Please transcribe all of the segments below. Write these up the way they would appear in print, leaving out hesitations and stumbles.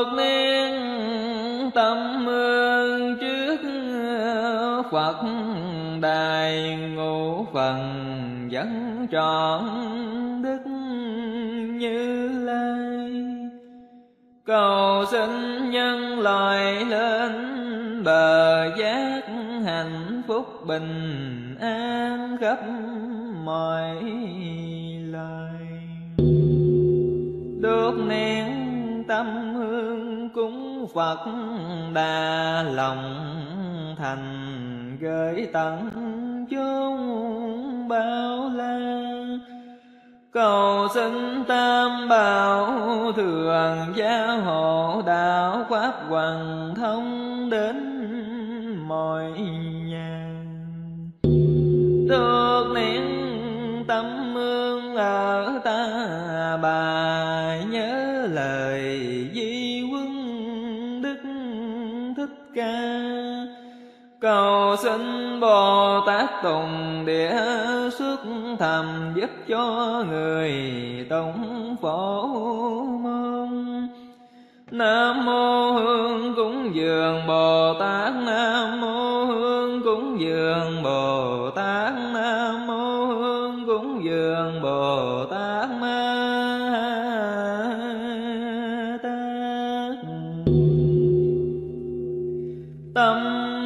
Được niên tâm hương trước Phật đài, ngũ phần vẫn trọn đức Như Lai. Cầu xin nhân loại lên bờ giác, hạnh phúc bình an khắp mọi loài. Được niệm tâm hương cúng Phật đà, lòng thành gửi tận chốn bao la. Cầu xin tam bảo thường gia hộ, đạo pháp hoàn thông đến mọi nhà. Được niệm tâm hương ở ta bà, nhớ lời di huấn Đức Thích Ca. Cầu xin Bồ Tát Tùng Địa xuất thầm, giúp cho người tụng phổ môn. Nam mô Hương cúng dường Bồ Tát, Nam mô Hương cúng dường Bồ Tát, Nam mô Hương cúng dường Bồ Tát Ma Tát. Tâm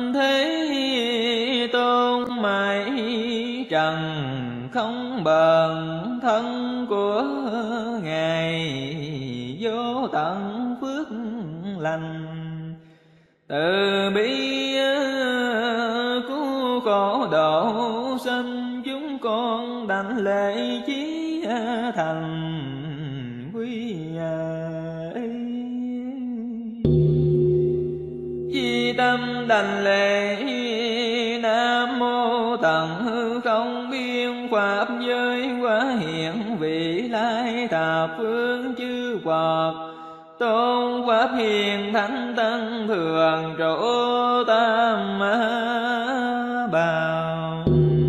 thế tôn mãi trần, không bền thân của Ngài, vô tận phước lành. Từ bi cứu khổ độ sanh, chúng con đảnh lễ chí thành quy chi tâm đảnh lễ. Nam mô tận hư không biên pháp giới, quá hiện vị lai thập phương chư Phật. Tôn pháp hiền thánh tăng thường trụ tam bảo.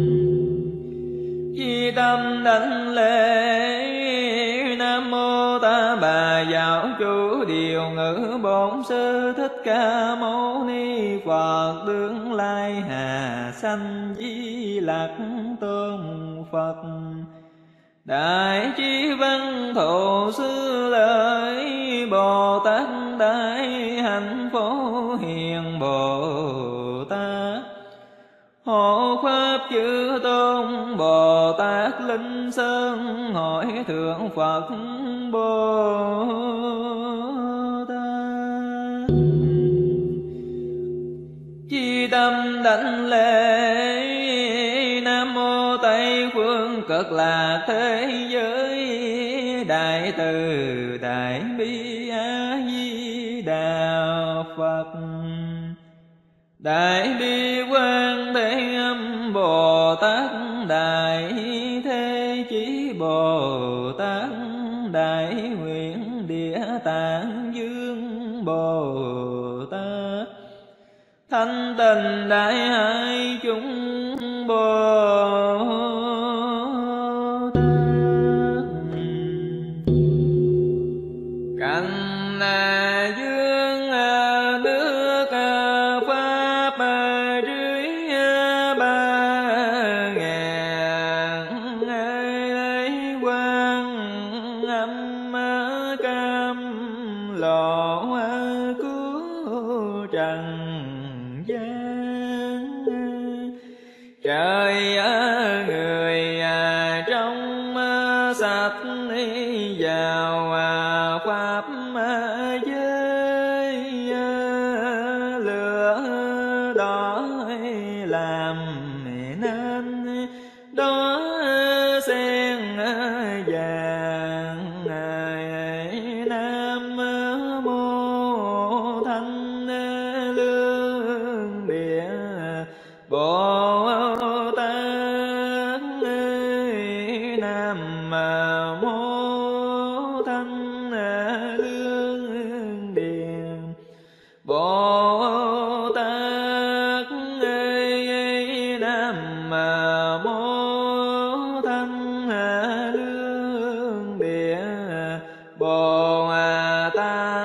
Chi tâm đảnh lễ. Nam mô Ta Bà Giáo Chủ Điều Ngữ Bổn Sư Thích Ca Mâu Ni Phật. Tương lai hà sanh Di Lặc Tôn Phật. Đại trí văn thụ sư lợi Bồ Tát, đại hạnh phổ hiền Bồ Tát. Hộ pháp chư tôn Bồ Tát Linh Sơn, hỏi thượng Phật Bồ Tát. Chi tâm đảnh lễ. Nam mô Tây phương cực lạc thế giới, đại từ đại bi A Di Đà Phật. Đại bi Quang Thế Âm Bồ Tát, đại thế chí Bồ Tát, đại nguyện Địa Tạng Dương Bồ Tát. Thanh Tịnh Đại Hải chúng Bồ Tát. Cảnh dương nước pháp dưới ba ngàn quang âm cam lộ cứu trần gian. Trời người trong sạch vào pháp giới, lửa đỏ làm nên đó sen vàng. Nam mô thanh lương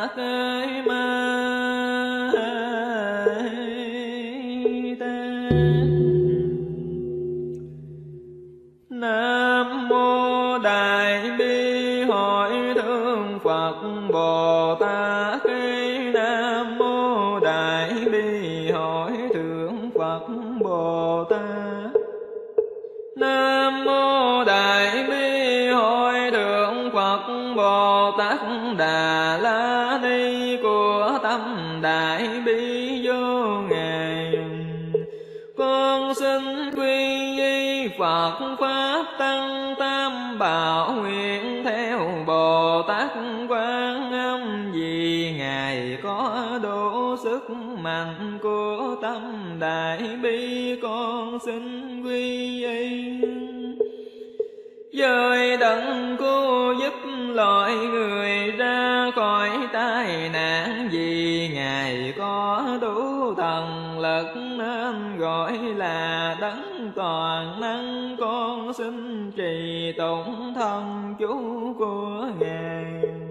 Tát Ma Nam mô Đại Bi Hội Thượng Phật Bồ Tát. Nam mô Đại Bi Hội Thượng Phật Bồ Tát. Nam mô Đại Bi Hội Thượng Phật Bồ Tát Đà La Ni của tâm Đại Bi vô ngài. Con xin quy y Phật Pháp Tăng Tam Bảo, nguyện theo Bồ Tát Quan Âm, vì ngài có đủ sức mạnh của tâm Đại Bi. Con xin quy y với đấng cứu giúp loài người ra khỏi tai nạn, vì ngài có đủ thần lực nên gọi là đấng toàn năng. Con xin trì tụng thần chú của ngài.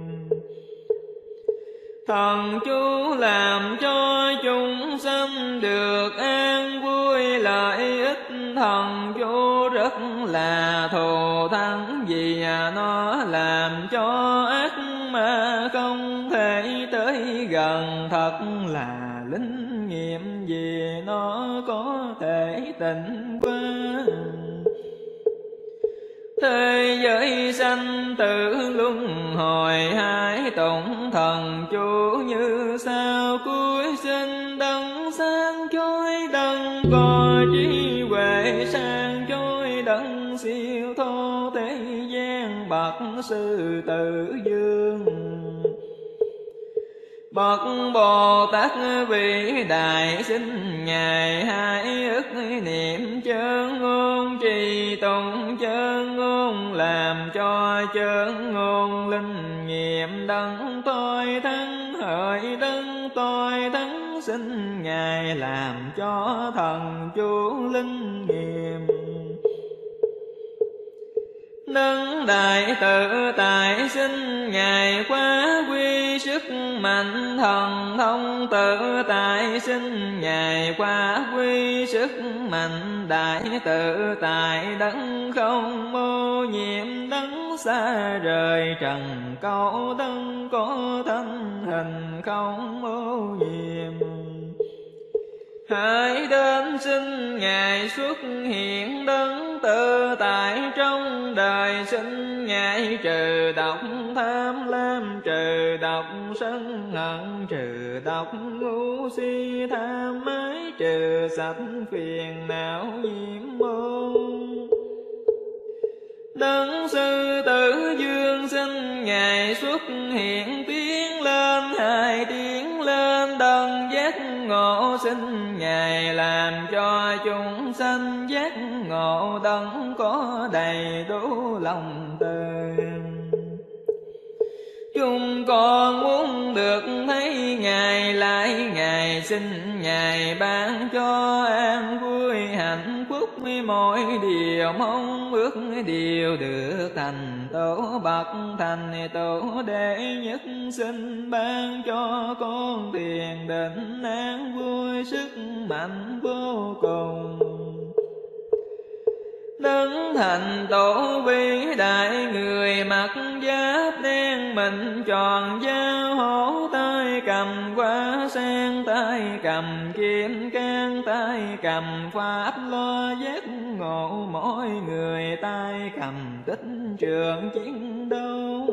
Thần chú làm cho chúng sanh được an vui lợi ích. Thần chú rất là thù thắng, vì nó làm cho ác ma không thể tới gần. Thật là linh nghiệm, vì nó có thể tịnh hóa thế giới sanh tử luân hồi. Hãy tụng thần chú như sau: cuối sinh đấng sáng chói, đấng có trí huệ sáng chói, đấng siêu thô thế gian, bậc sư tử vương. Bậc Bồ Tát vĩ đại, xin ngài hãy ức niệm chơn ngôn, trì tụng chơn ngôn, làm cho chơn ngôn linh nghiệm. Đấng tôi thắng hỡi đấng tôi thắng, xin ngài làm cho thần chú linh nghiệm. Đấng đại tự tại, xin ngài khóa quy sức mạnh. Thần thông tự tại, xin ngài khóa quy sức mạnh. Đại tự tại, đấng không ô nhiễm, đấng xa rời trần câu, đấng có thân hình không ô nhiễm. Hãy đến xin ngài xuất hiện, đấng tự tại trong đời. Xin ngài trừ độc tham lam, trừ độc sân hận, trừ độc ngu si tham ái, trừ sạch phiền não nhiễm môn. Đấng sư tử vương, xin ngài xuất hiện, tiến lên hai tiến lên. Đấng giác ngộ, xin ngài làm cho chúng sanh giác ngộ. Đấng có đầy đủ lòng từ, chúng con muốn được thấy ngài lại. Ngài xin ngài ban cho an vui hạnh phúc, mọi điều mong ước đều được thành tổ. Bậc thành tổ đệ nhất, xin ban cho con thiền định an vui, sức mạnh vô cùng. Đấng thành tổ vĩ đại, người mặc giáp đen, mình tròn dao hổ, tay cầm hoa sen, tay cầm kim cang, tay cầm pháp lo giác ngộ. Mỗi người tay cầm tích trường chiến đấu,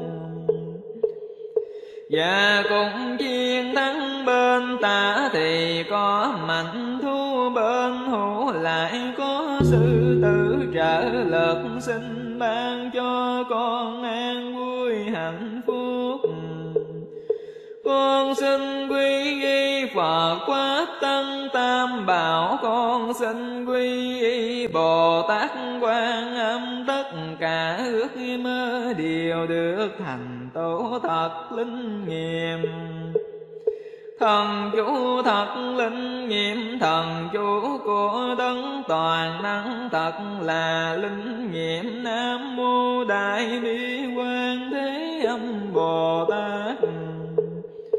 và cũng chiến thắng bên tả thì có mạnh thú, bên hữu lại có sư tử trợ lực. Xin ban cho con an vui hạnh phúc. Con xin quy y Phật Pháp Tăng Tam Bảo, con xin quy y Bồ Tát Quan Âm. Tất cả ước mơ đều được thành tổ thật linh nghiệm. Thần chú thật linh nghiệm, thần chú của đấng toàn năng thật là linh nghiệm. Nam mô Đại Bi Quan Thế Âm Bồ Tát.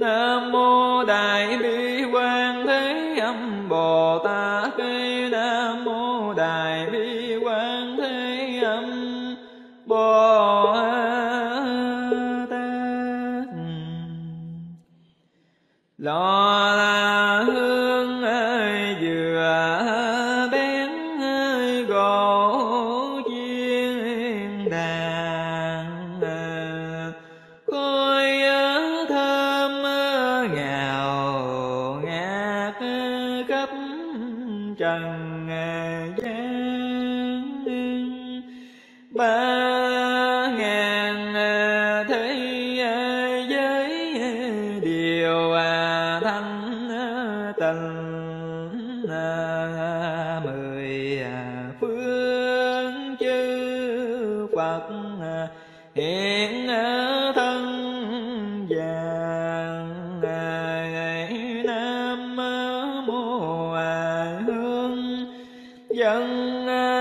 Nam mô Đại Bi Quan Thế Âm Bồ Tát. Nam mô Đại Bi Quan Thế Âm Bồ Tát. Lò là hương dừa bén gỗ chiên đàn, khói thơm ngào ngạt khắp trần gian. 3.000 thế giới đều thanh tịnh, 10 phương chư Phật hiện thân vàng. Nam mô Hương dân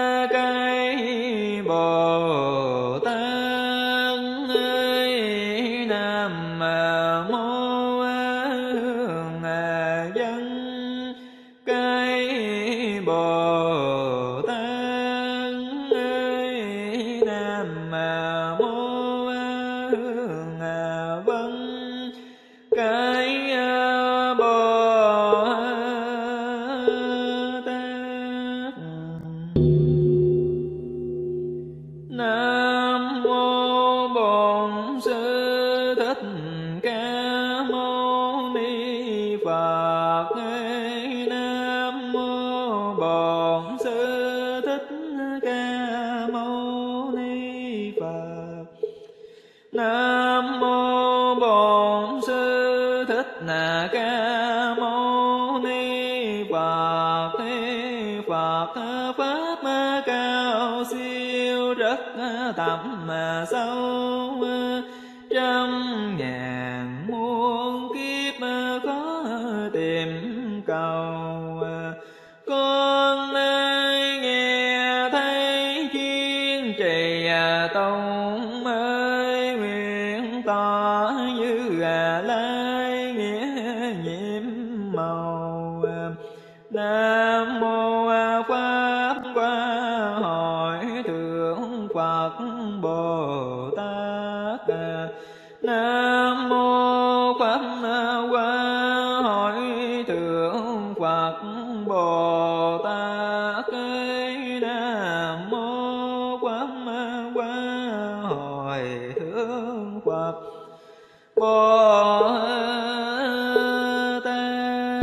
cây Bồ Tát. Nam mô Hương dân cây Bồ Tát. Nam mô Hương vân cây Bồ Tát. Nam mô Bổn Sư Thích Ca Mâu Ni Phật. Nam mô Bổn Sư Thích Ca Mâu Ni Phật. Nam mô Bổn Sư Thích Ca Mâu Ni Phật. Phật pháp cao siêu rất thẳm sâu, 100.000 muôn kiếp khó tìm cầu. Con nay nghe thấy chuyên trì tông ơi, nguyện tỏ như lai nghĩa nhiệm màu. Nam mô Pháp Hoa Hội Thượng Phật Bồ Tát. Nam mô Pháp Hoa Hội Thượng Phật Bồ Tát. Nam mô Pháp Hoa Hội Thượng Phật Bồ Tát.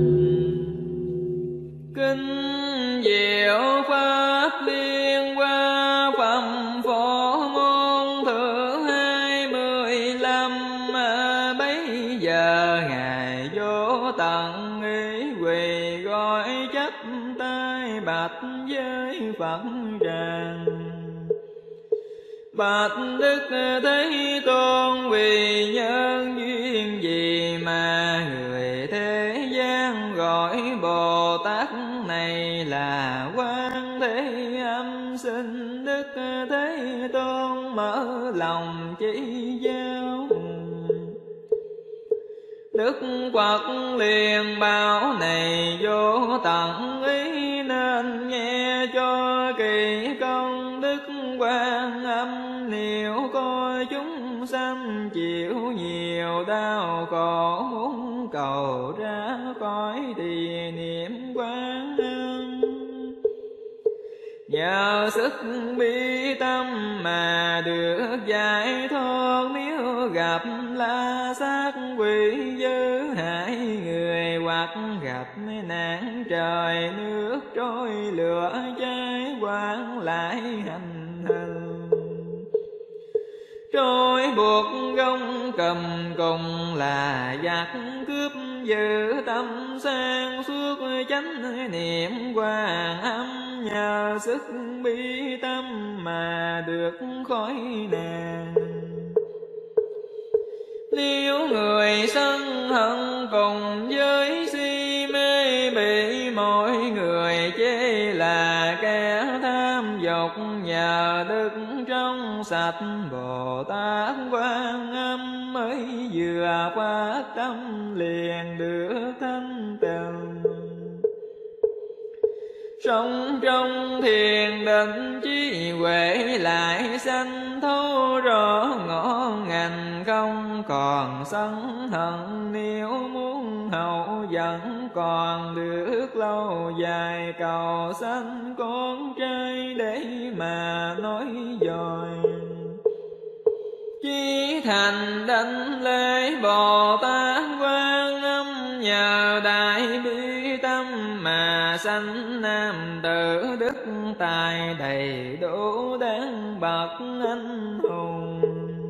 Kinh diệu pháp liên hoa phẩm phổ môn thượng 25. Bấy giờ ngài vô tận ý quỳ gọi chắp tay bạch với Phật rằng: Bạch Đức Thế Tôn, vì nhân duyên gì mà người thế gian gọi Bồ Tát này là Quan Thế Âm? Xin Đức Thế Tôn mở lòng chỉ giáo. Đức Phật liền bảo: Này vô tận ý, nên nghe cho kỳ công đức Quan Âm. Nếu coi chúng sanh chịu nhiều đau khổ, muốn cầu ra khỏi thì niệm Quan Âm. Nhờ sức bi tâm mà được giải thoát, nếu gặp la sát quỷ dữ hại người, hoặc gặp nạn trời nước trôi lửa cháy, quản lại hành hình trôi buộc gông cầm cùng là giặc cướp. Giữ tâm sang suốt chánh niệm Quan Âm, nhờ sức bi tâm mà được khỏi nạn. Nếu người sân hận cùng với si mê, bị mọi người chê là kẻ tham dục, nhờ đức trong sạch Bồ Tát Quan Âm mới vừa phát tâm liền được thanh tịnh. Sống trong thiền định trí huệ lại sanh thấu rõ ngõ ngành không còn sân hận. Nếu muốn hậu vẫn còn được lâu dài, cầu sanh con trai để mà nói dòi. Chí thành đảnh lễ Bồ Tát Quan Âm, nhờ đại bi tâm mà sanh nam tử đức tài đầy đủ đáng bậc anh hùng.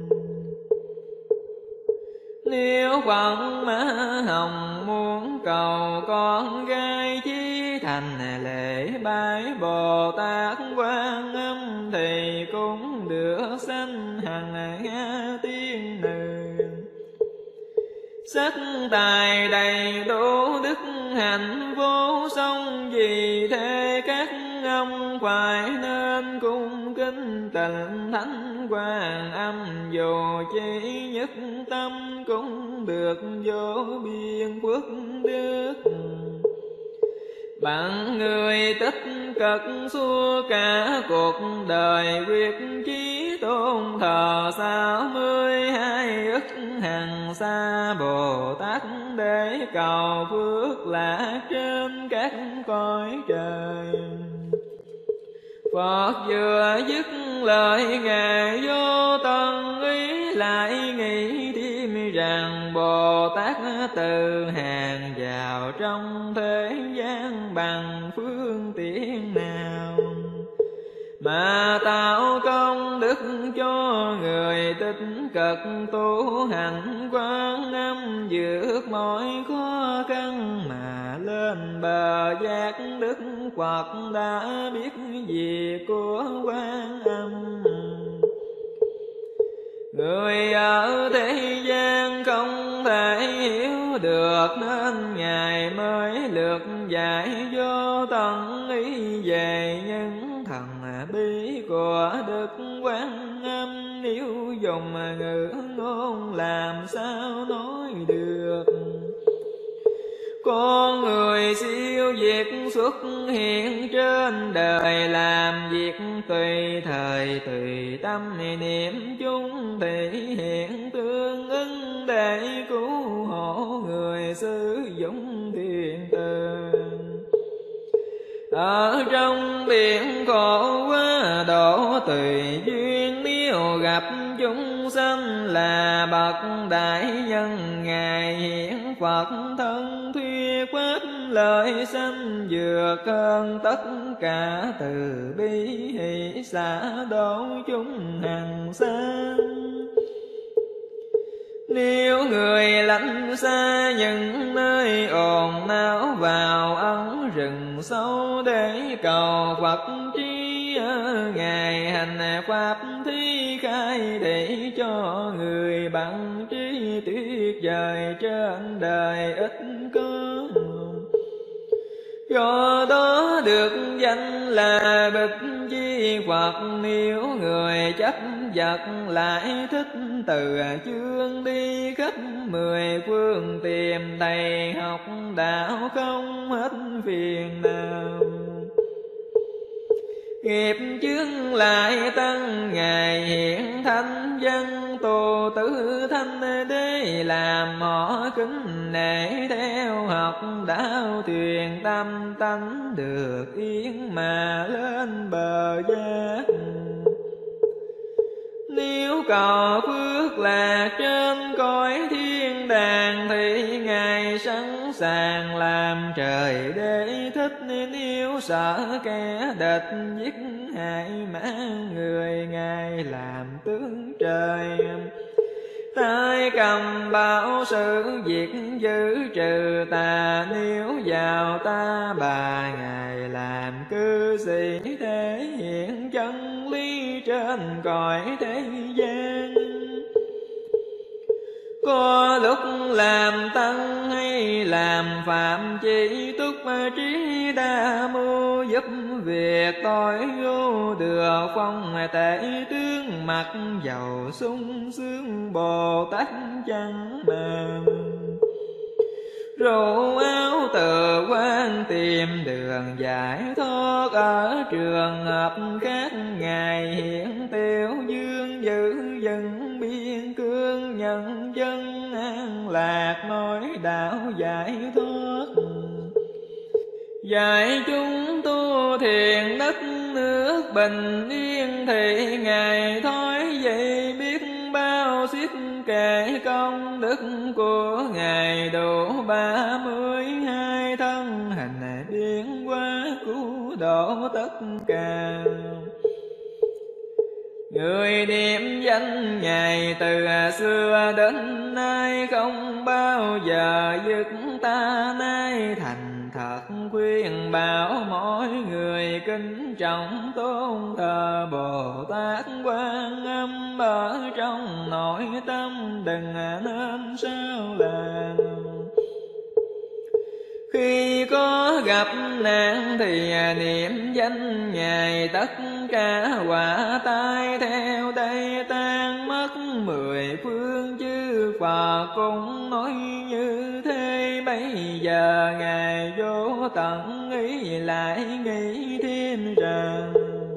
Nếu Phật Má Hồng muốn cầu con gái, chí thành lễ bái Bồ Tát Quan Âm, thì cũng được sanh hằng Nga tiên nữ. Sắc tài đầy đủ đức hạnh vô song, vì thế các ông phải nên cung kính tịnh thánh Quan Âm. Dù chỉ nhất tâm cũng được vô biên phước đức. Bạn người tích cực suốt cả cuộc đời, quyết chí tôn thờ 62 ức hằng sa Bồ Tát, để cầu phước lạc trên các cõi trời. Phật vừa dứt lời Ngài vô tận ý, lại nghĩ thêm rằng Bồ Tát từ hàng vào trong thế gian bằng phương tiện nào, mà tạo công đức cho người tích cực tu hành. Quan Âm vượt mọi khó khăn mà lên bờ giác, Đức Phật đã biết việc của Quan Âm. Người ở thế gian không thể hiểu được, nên Ngài mới lược giải vô tận ý về những thần bí của Đức Quan Âm. Nếu dùng ngữ ngôn làm sao nói được. Con người siêu việt xuất hiện trên đời, làm việc tùy thời tùy tâm, niệm chung thể hiện tương ứng để cứu hộ người sử dụng thiện từ. Ở trong biển khổ quá độ tùy duyên, nếu gặp chúng sanh là bậc đại nhân, Ngài hiện Phật thân thuyết pháp lời sanh, vượt hơn tất cả từ bi hỷ xả độ chúng hằng sang. Nếu người lánh xa những nơi ồn náo, vào ẩn rừng sâu để cầu Phật trí, Ngài hành pháp thi khai để cho người bằng trí tuyệt vời trên đời ít có. Do đó được danh là Bích Chi Phật. Nếu người chấp vật lại thích, từ chương đi khắp 10 phương, tìm thầy học đạo không hết phiền nào. Nghiệp chướng lại tăng, Ngài hiện thánh dân tu tứ thanh, để làm họ kính nể theo học đạo, thuyền tâm tánh được yên mà lên bờ giác. Nếu cầu phước lạc trên cõi thiên đàng, thì Ngài sẵn sàng làm trời để thích. Nếu sợ kẻ địch giết hại mang người, Ngài làm tướng trời. Tay cầm bảo sự việc giữ trừ tà, nếu vào ta bà Ngài làm cư sĩ, thể hiện chân lý trên cõi thế gian. Có lúc làm tăng hay làm phạm chi túc trí đa mưu, giúp việc tội vô được phong tể tướng, mặt dầu sung sướng Bồ Tát chẳng màng. Rủ áo từ quan tìm đường giải thoát, ở trường hợp khác Ngài hiện tiêu dương, giữ dân biên cương nhân dân an lạc, nói đạo giải thoát. Dạy chúng tu thiền đất nước bình yên, thì Ngài thói vậy biết bao xiết kể công đức của Ngài, đủ 32 thân hình biến hóa cứu độ tất cả. Người niệm danh Ngài từ xưa đến nay, không bao giờ dứt ta nay thành thật, khuyên bảo mỗi người kính trọng tôn thờ Bồ Tát Quan Âm ở trong nội tâm, đừng nên sao làng. Khi có gặp nạn thì niệm danh Ngài, tất cả họa tai theo đây tan mất. 10 phương chư Phật cũng nói như thế, bây giờ Ngài vô tận ý lại nghĩ thêm rằng,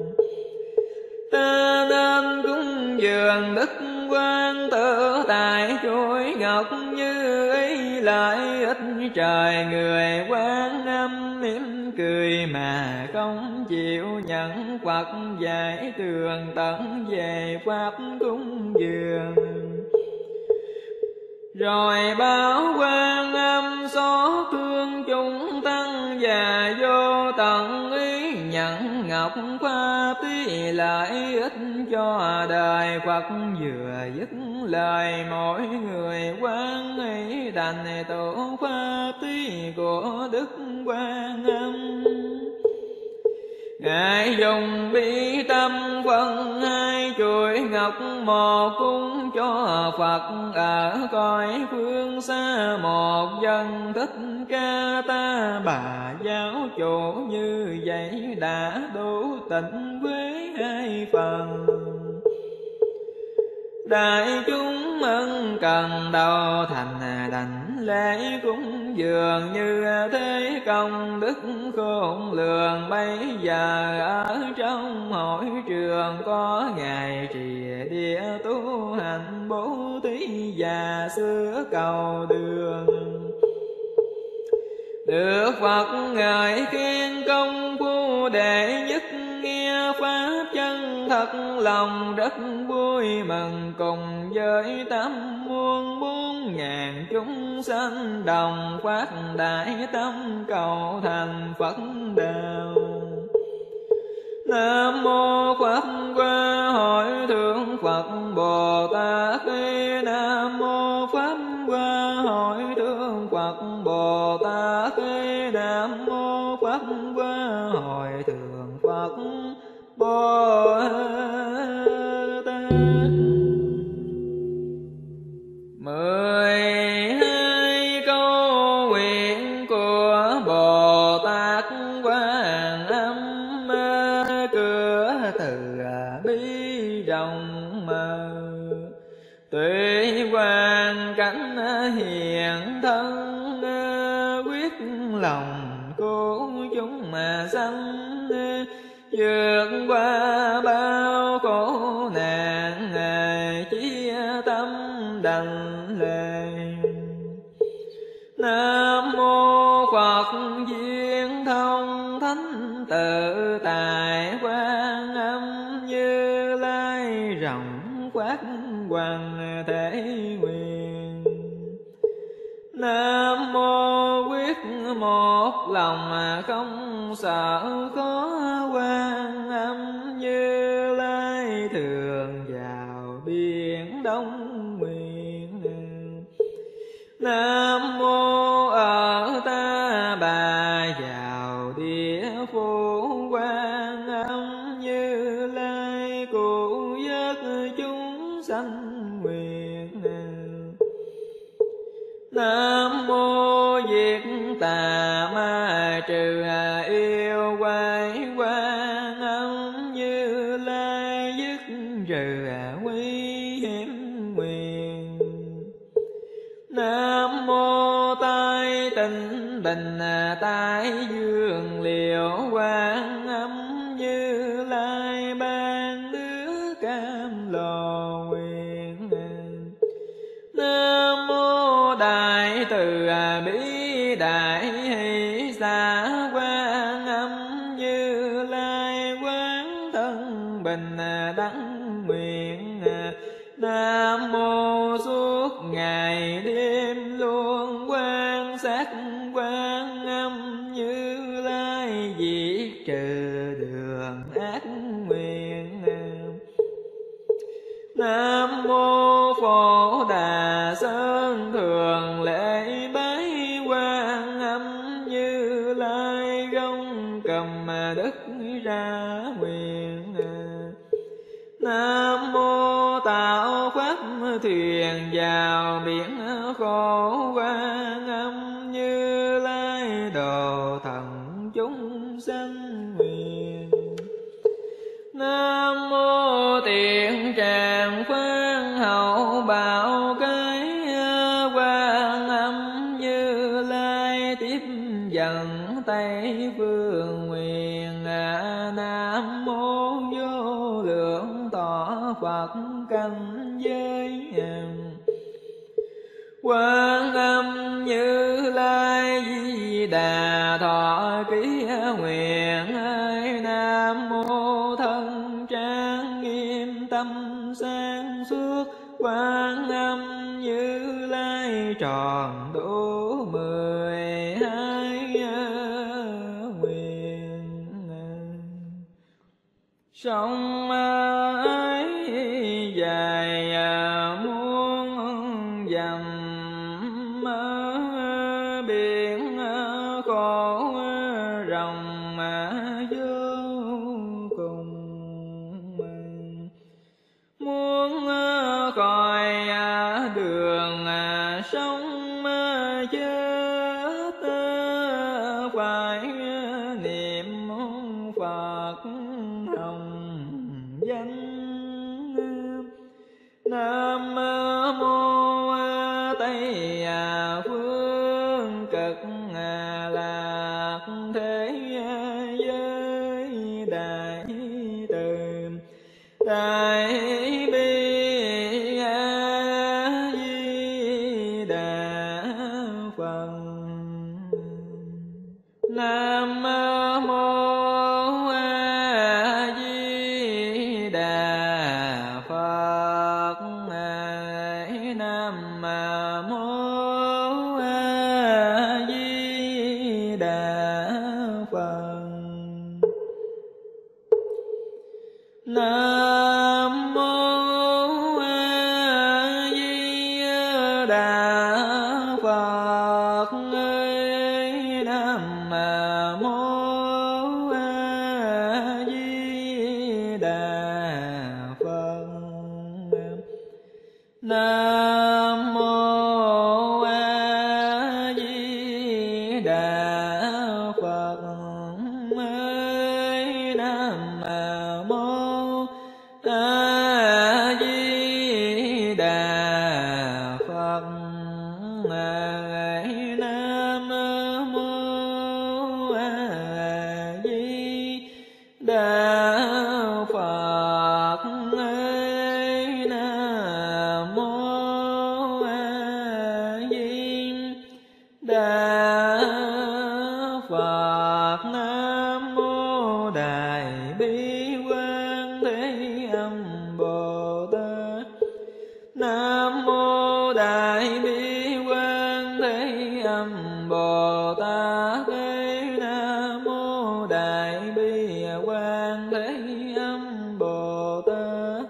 ta nên cúng dường đức Quan Tự Tại chuỗi ngọc như ý, lại ít trời người Quan Âm mỉm cười mà không chịu nhận Phật dạy tường tận về pháp cúng dường. Rồi bảo Quan Âm xót thương chúng tăng, và vô tận ý nhận ngọc pháp tí, lại ít cho đời Phật vừa dứt lời, mỗi người quan ấy đành tổ pháp tí của đức Quan Âm. Ngài dùng bi tâm phân 2 chuỗi ngọc, một cúng cho Phật ở cõi phương xa, một dân Thích Ca Ta Bà giáo chủ, như vậy đã đủ tịnh với 2 phần. Đại chúng ân cần đầu thành đảnh lễ cúng dường, như thế công đức khôn lường. Bây giờ ở trong hội trường có Ngài trì địa tu hành bố thí và sửa cầu đường. Được Phật ngợi khen công phu đệ nhất, nghe pháp chân thật lòng rất vui mừng, cùng với 84.000 chúng sanh đồng phát đại tâm cầu thành Phật đạo. Nam mô Pháp Hoa Hội Thượng Phật Bồ Tát. Nam mô Pháp Hoa Hội Thượng Phật Bồ Tát. Nam mô Pháp Hoa Hội Thượng Phật Bồ Tát. 12 câu nguyện của Bồ Tát Quan Âm, cửa từ bi rộng mở, tuệ quan cảnh hiện thân, quyết lòng cứu chúng mà sanh, vượt qua bao khổ nạn, chia tâm đành lệ. Nam mô Phật Duyên Thông Thánh Tự Tại Quan Âm Như Lai, rộng quát hoàng thể nguyện. Nam mô quyết một lòng không sợ khó, Quan Âm Như Lai thường vào biển Đông nguyện. Nam mô ở Ta Bà vào địa phủ, Quan Âm Như Lai cứu vớt chúng sanh nguyện. Nam mô diệt tà ma trừ yêu quái, Quan Âm Như Lai dứt trừ nguy hiểm nguyền. Nam mô Tái Tinh Bình Tái Dương Liệu, Quan Âm Như Lai ban nước cam lồ nguyện. Nam mô Đại Từ Bi Đại Hỷ Xả, Quan Âm Như Lai quán thân bình đẳng nguyện. Nam mô suốt ngày đêm luôn quan sát Quan Âm Như Lai diệt trừ đường ác nguyện. Nam mô Phổ Đà Sơn thường lễ bái Quan Âm Như Lai, gông cầm đất ra nguyện. Nam mô Tạo Pháp thuyền vào biển khổ, Quan Âm Như Lai độ thần chúng sanh nguyện. Nam mô Tiện Tràng Phán Hậu Bảo Cái, Quan Âm Như Lai tiếp dẫn Tây Phương nguyện. Nam mô Vô Lượng Thọ Phật cảnh giới, Quan Âm Như Lai Di Đà thọ ký nguyện. Nam mô Thân Trang Nghiêm Tâm Sáng Suốt, Quan Âm Như Lai tròn đủ 12 nguyện. Sông ấy dài muôn dặm, biển khổ rộng vô cùng. Muốn khỏi đường sống chết, phải niệm Phật hồng danh. Nam mô Tây Phương Cực Lạc Thế Giới Đại Từ Đại Bi Di Đà Phật. Nam mô Di Đà Phật. Nam mô Di Đà Phật. Nam mô Di Đà Phật. Nam mô Di Đà Phật. Nam mô Di Đà Phật. Nam mô Di Đà Phật. Nam mô Di Đà Phật. Nam mô Di Đà Phật. Nam mô Đại Bi Quan Thế Âm Bồ Tát. Nam mô Đại Bi Quan Thế Âm Bồ Tát. Nam mô Đại Bi Quan Thế Âm Bồ Tát.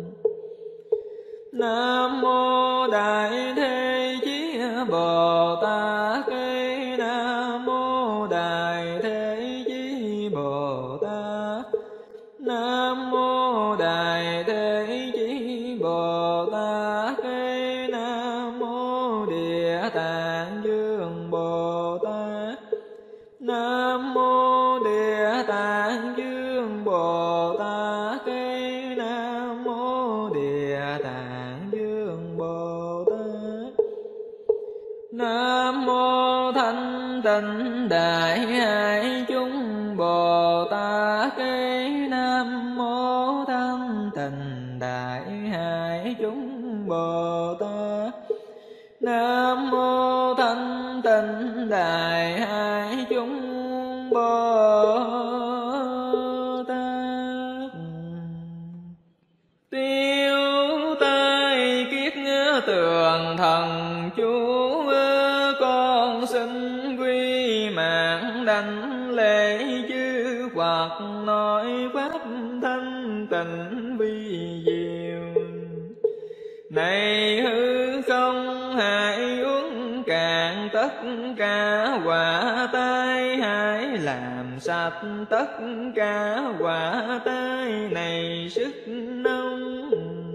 Nam mô Đại Thế Chí Bồ Tát. Nam mô Đại Thế Chí Bồ Tát. Nam mô Đại Thế Chí Bồ Tát. Nam mô Địa Tạng Dương Dương Bồ Tát. Nam mô Địa Tạng Dương Bồ Tát. Nam mô Địa Tạng Dương Bồ Tát. Nam mô Thanh Tịnh Đại Hải Chúng Bồ Tát. Nam mô Thanh Tịnh Đại Hải Chúng Bồ Tát. Nam mô Thanh Tịnh Đại Hải Chúng Bồ Tát. Tiêu tai kiết tường thần chú, con xin quy mạng đảnh lễ chư Phật, nói pháp thanh tịnh vi diệu. Này hư không hãy uống cạn tất cả quả tai, hãy làm sạch tất cả quả tai này sức nông.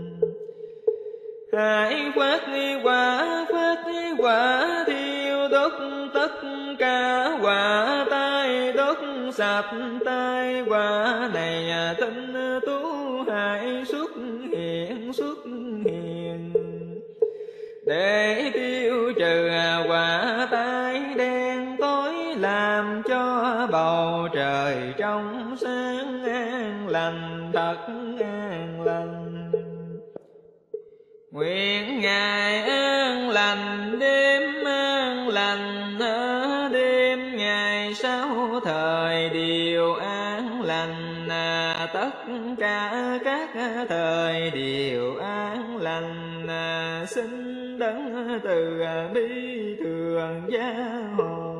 Hãy phát quả thiêu đốt tất cả quả tai, đốt sạch tai quả này tinh tú hãy xuất hiện để tiêu trừ quả tai đen tối, làm cho bầu trời trong sáng an lành, thật an lành. Nguyện ngày an lành, đêm an lành, đêm ngày sáu thời đều an lành, tất cả các thời đều an lành. Xin Đấng từ bi thường gia hộ.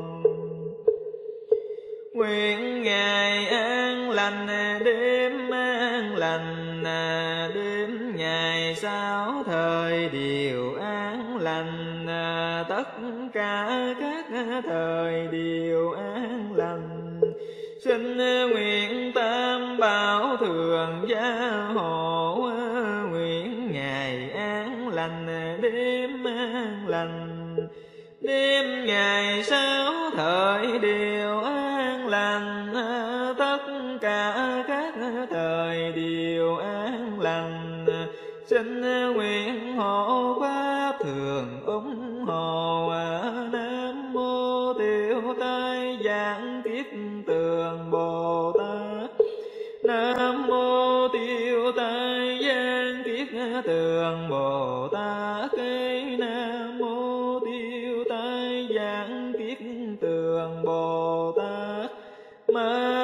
Nguyện ngày an lành, đêm an lành, đêm ngày sáu thời đều an lành, tất cả các thời đều an lành. Xin nguyện Tam Bảo thường gia hộ. Nguyện ngày an lành, đêm an lành, đêm ngày sáu thời đều an lành, tất cả các thời đều an lành. Xin nguyện hộ pháp thường ủng hộ. Nam mô Tiêu Tai Giảng Kiết Tường Bồ Tát. Nam mô Tiêu Tai Giảng Kiết Tường Bồ Tát. Nam mô Tiêu Tai Giảng Kiết Tường Bồ Tát. Ma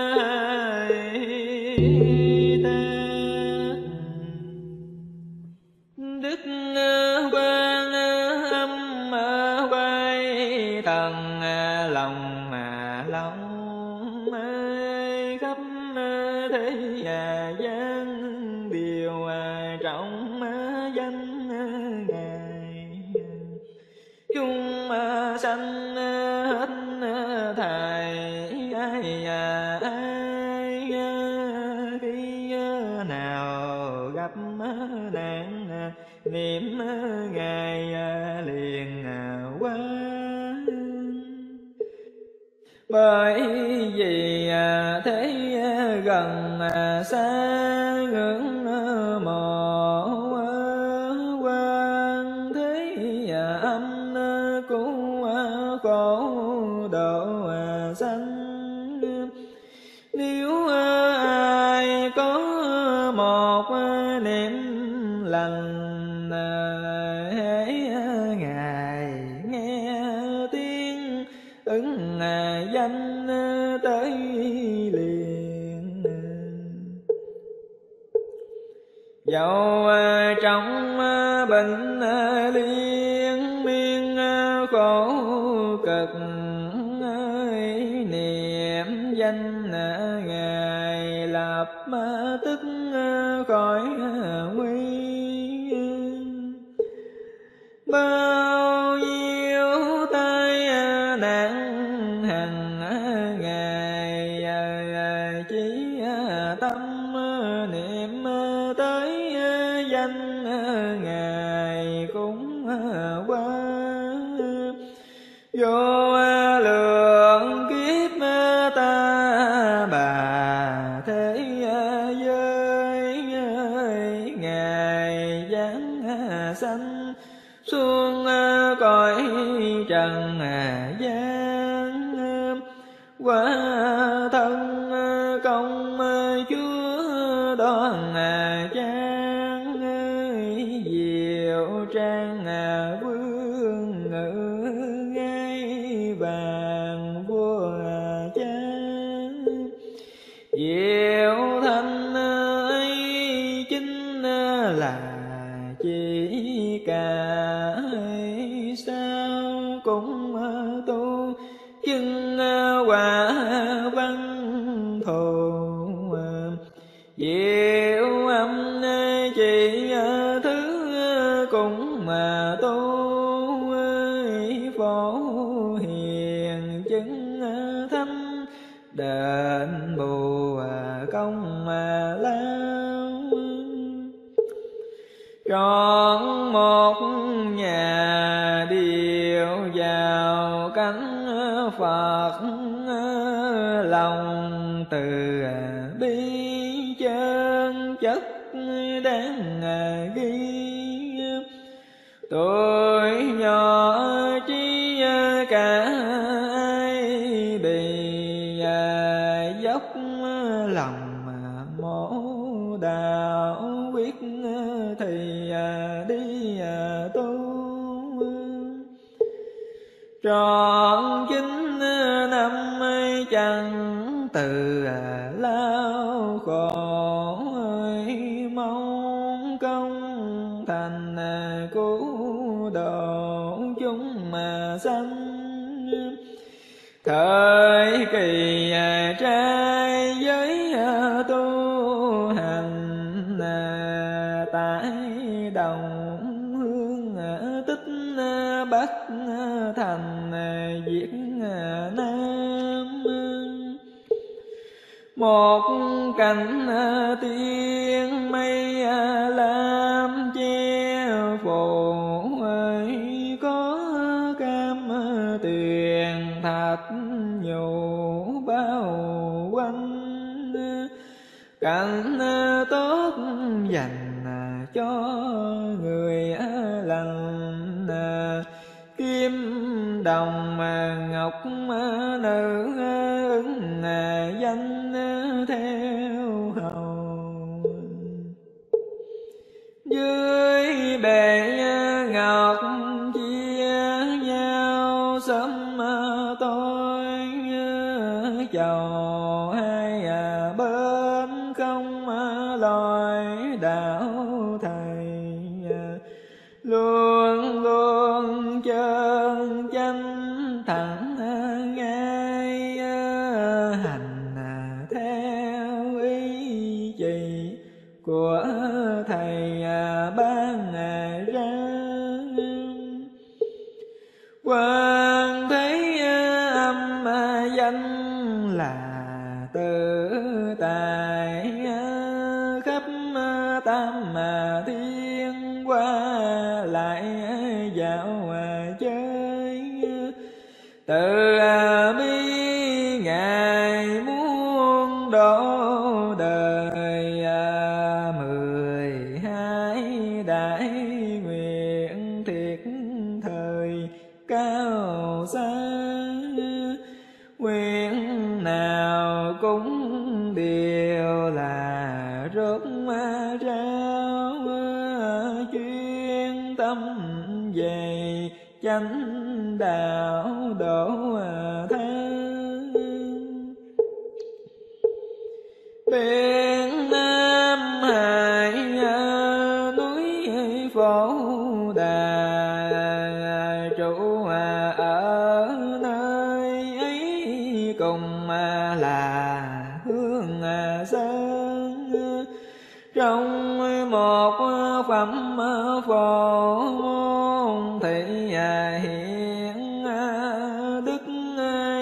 Đức Quan Âm Quay Thần lòng khắp thế gian điều trọng danh Ngài. Chúng sanh hết thảy ai khi nào gặp nạn niệm Ngài liền qua. Bởi vì thế gần xa ngưỡng mộ quan thế âm cứu khổ độ sanh. Nếu ai có một niệm lành, hãy Ngài nghe tiếng ứng danh tới liền. Dẫu trong bệnh liên miên khổ cực, niệm danh Ngài lập tức khỏi nguy. Bao nhiêu tai nạn hằng ngày, chỉ tâm niệm tới danh Ngài cũng qua. Dù vô lượng kiếp ta bà thế giới, ngài giáng sanh xuống cõi trần gian, quả thân công chúa đoan trang, diệu trang vương ngự ngai vàng vua cha, diệu thanh ấy chính là chỉ cả sao cũng tu chứng quả văn thù, diệu âm chỉ thứ cũng mà tu phổ hiền chứng thánh đền bù công lao, trọn một nhà điệu vào cánh Phật, lòng từ bi chân chất đáng ghi, tuổi nhỏ trí cả ai bị dốc lòng mổ đạo quyết thì đi tu, trọn 9 năm chẳng từ lao khổ, mong công thành cứu độ chúng mà sanh, thời kỳ trai giới tu hành tại đồng hương tích Bắc thành Việt Nam, một cảnh tiên mây lam che phủ, có cam tuyền thạch nhũ bao quanh, cảnh tốt dành cho người lành, kim đồng ngọc nữ ứng danh theo hầu, dưới bệ ngọc chia nhau sớm tối, chầu hai bên không lối đạo thầy, luôn luôn chân chánh thẳng ngay, hành theo ý chỉ của thầy ban ra, quan thế âm danh là tự tại, khắp tam thiên qua lại dạo chơi, từ bi ngài muốn độ đời 12 đại nguyện thiệt thời cao xa, nguyện nào cũng đều là rốt ráo, chuyên tâm về chánh đạo độ tha, biển Nam Hải núi Phổ Đà, trụ ở nơi ấy cùng là hương sơn, trong một phẩm phổ môn thị hiện đức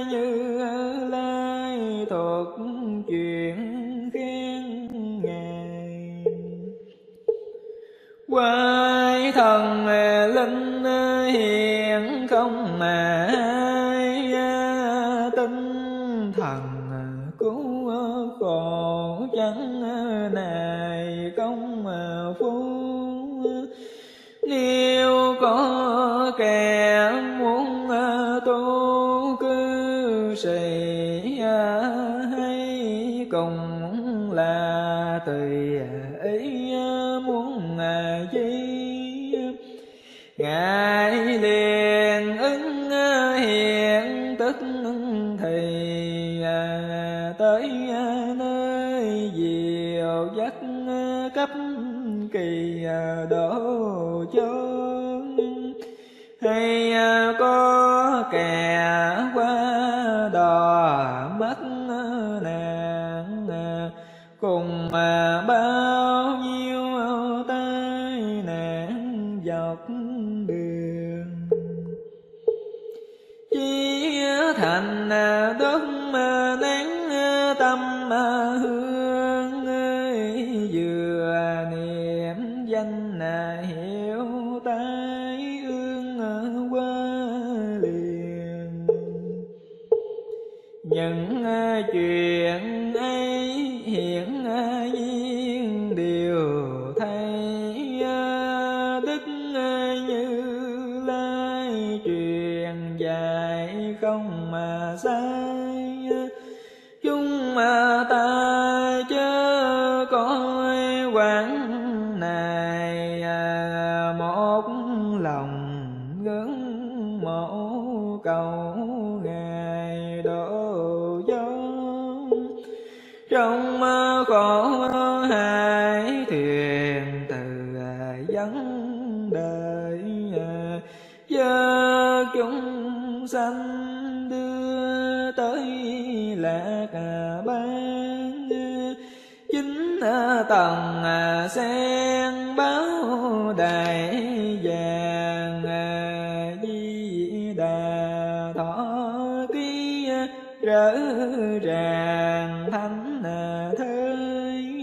tu cư sĩ hay cùng là tùy ý muốn chi, ngài liền ứng hiện tức thì tới nơi diệu dắt cấp kỳ độ chốn, hay có kẻ qua đò mất nạn cùng bao nhiêu tai nạn dọc đường, chí thành đất nén tâm hương, vừa niệm danh hiểu tai ương qua liền. Những chuyện ấy hiện nhiên đều thấy, Đức Như Lai truyền dạy không mà sai, chúng ta chớ coi quán này một lòng gắng mộ cầu ngài độ gió, trong khổ hải thuyền từ vấn đời, chớ chúng sanh đưa tới lạc ban, chính tầng sen báo đại vàng, Di Đà thọ ký rỡ ràng thánh thơi,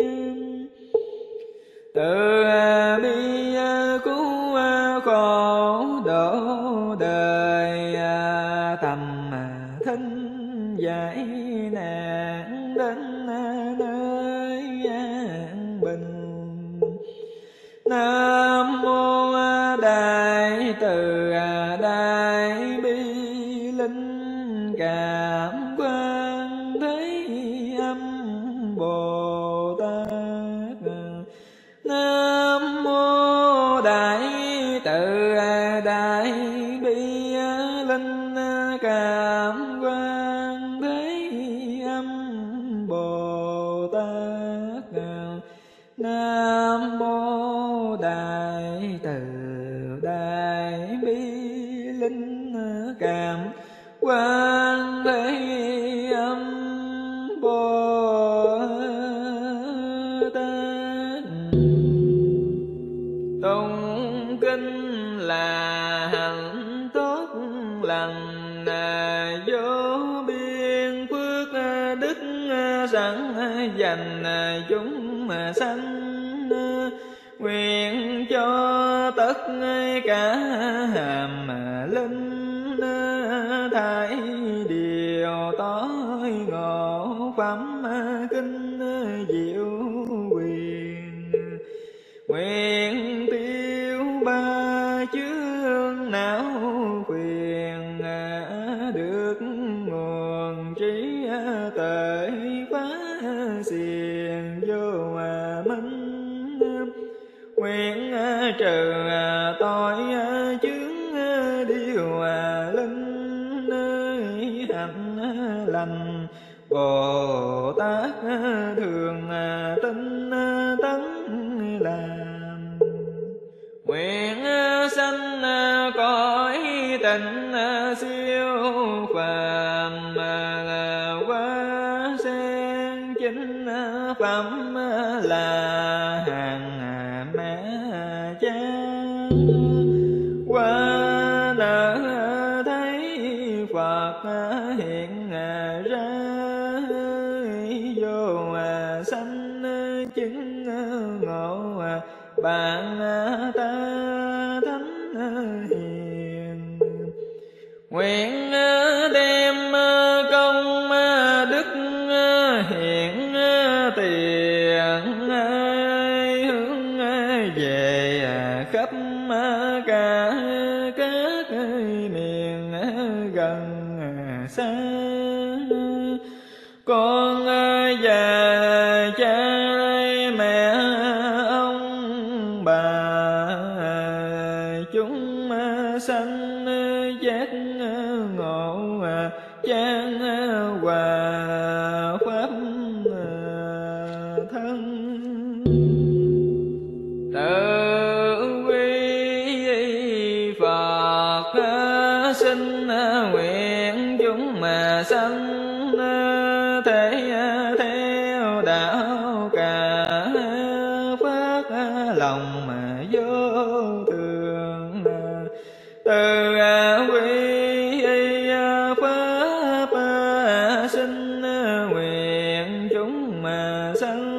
từ bi cứu khổ độ đời, tầm thinh giải nạn đến nơi an bình. Nam mô Đại Từ Đại Bi Linh Cảm Quan Thế Âm Bồ Tát. Nam mô Đại Từ Đại Bi Linh Cảm Quan Thế Âm Bồ Tát. Nam mô Đại Từ Đại Bi Linh Cảm Quan Thế Âm Bồ Tát. Tụng kinh là hạnh tốt lành, vô biên phước đức sẵn dành chúng sanh, nguyện cho tất cả hàm linh thải điều tối ngộ phẩm kinh diệu quyền, nguyện tiêu ba chướng não quyền, được nguồn trí tuệ phá xiềng vô minh, nguyện trừ tội chướng điều linh hạnh lành. Bồ Tát thường tinh tấn làm, nguyện sanh cõi tịnh siêu phàm, qua sen chính phẩm là hàng mẹ cha, qua nở thấy Phật hiện ra, vô sanh chứng ngộ bạn ta thánh hiền. Nguyện đem công đức hiện tiền hướng về khắp cả các miền gần xa. Con già cha mẹ ông bà chúng sanh giác ngộ chan hòa pháp thân. Tự quy Phật xin nguyện chúng mà sanh thể theo đạo cả phát lòng mà vô thường. Từ quy pháp xin nguyện chúng mà sanh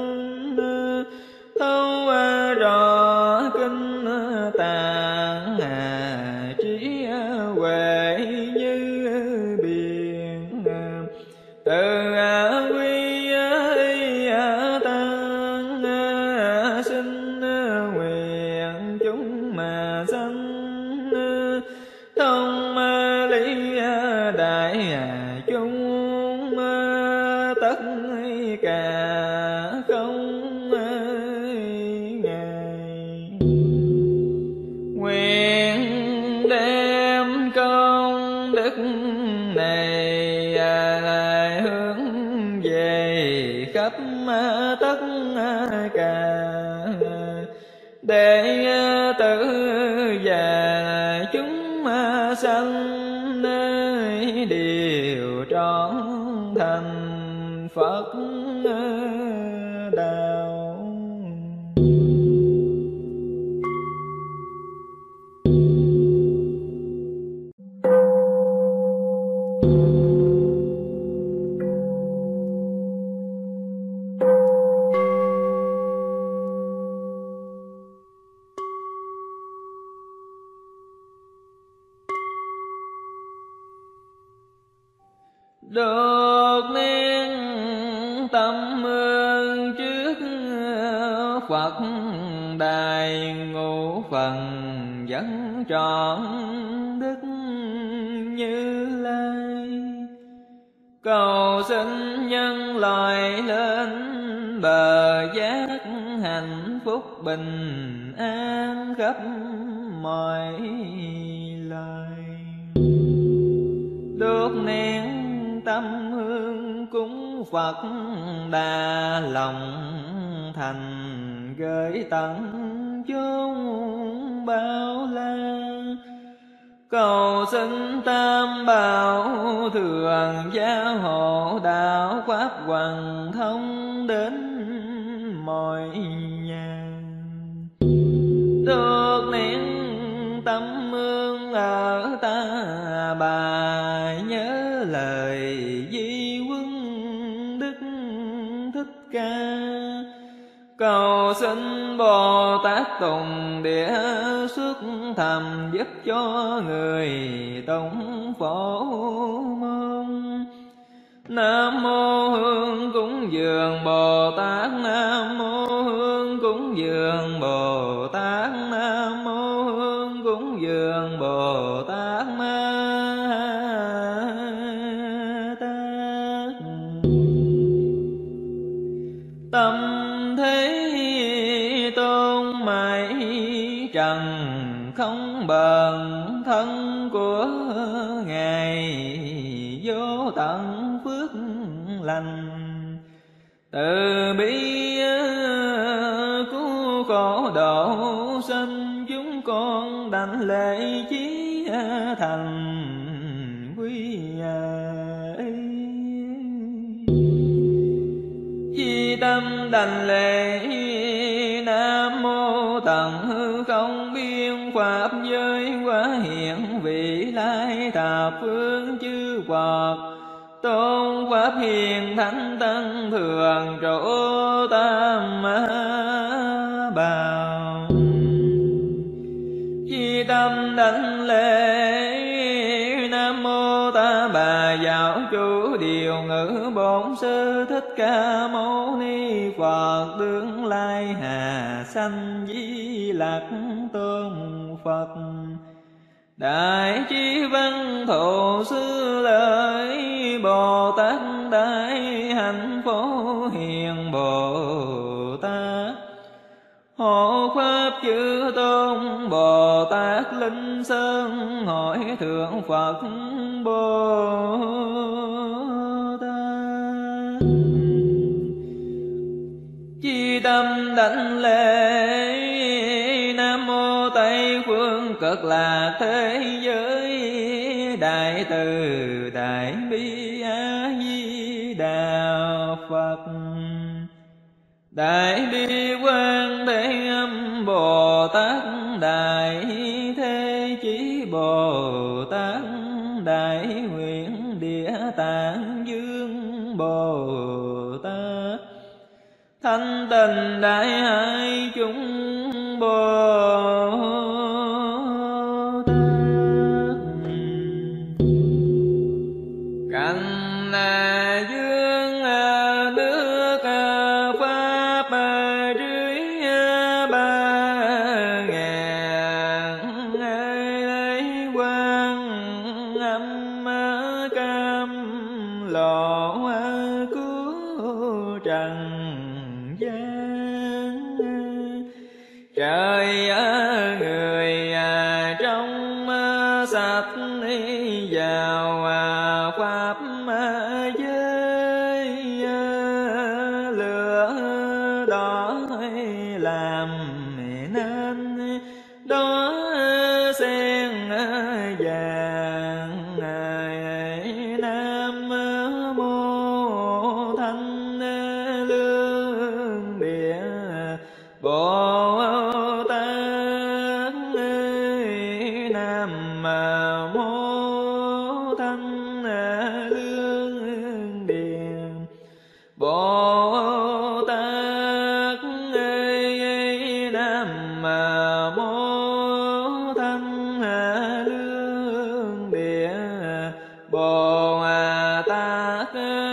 thấu rõ kinh tạng trí huệ như biển. Từ quy tăng xin nguyện chúng mà sanh thông lý đại chúng tất cả không ngại. Nguyện đem công đức này lại hướng về khắp tất cả đệ tử và chúng sanh đều trọn thành Phật đạo. Đột nhiên tâm hương trước Phật đài ngũ phần vẫn trọn đức Như Lai. Cầu xin nhân loại lên bờ giác hạnh phúc bình an khắp mọi loài. Đốt nén tâm hương cúng Phật đà lòng thành gửi tận chốn bao la. Cầu xin tam bảo thường gia hộ đạo pháp hoàn thông đến mọi nhà. Đốt nén tâm hương ở ta bà nhớ lời di huấn Đức Thích Ca. Cầu xin Bồ Tát Tùng Địa xuất thầm giúp cho người tụng phổ môn. Nam mô Hương cúng dường Bồ Tát. Nam mô Hương cúng dường Bồ Tát. Nam mô Hương cúng dường Bồ Tát Ma Tát. Tâm thế tôn mãi trần không bền thân của Ngài vô tận phước lành. Từ bi cứu khổ độ sinh chúng con đảnh lễ chí thành quy chi tâm đảnh lễ. Nam mô tận hư không biên pháp giới quá hiện vị lai thập phương chư Phật. Tôn pháp hiền thánh tăng thường trụ tam bảo. Chi tâm đảnh lễ. Nam mô Ta Bà Giáo Chủ Điều Ngữ Bổn Sư Thích Ca Mâu Ni Phật. Tương lai Hà Sanh Di Lặc Tôn Phật. Đại trí văn thụ sư lợi Bồ Tát đại hạnh phổ hiền Bồ Tát. Hộ pháp chư tôn Bồ Tát Linh Sơn hỏi thượng Phật Bồ Tát. Chi tâm đảnh lễ Nam mô Tây phương Cực Lạc thế giới Đại từ đại bi A Di Đà Phật. Đại bi Quang Thế Âm Bồ Tát, Đại Thế Chí Bồ Tát, Đại Nguyện Địa Tạng Dương Bồ Tát, Thanh Tịnh Đại Hải chúng Bồ Tát. Cảnh dương nước Pháp dưới 3.000 quang âm cam lộ cứu trần gian. Trời người trong sạch vào pháp giới lửa đỏ làm nên đó sen vàng. Nam mô Thanh Lương Địa Bồ Tát. Nam mô Thanh Lương Địa Bồ Tát. Nam mô Thanh Lương Địa Bồ Tát.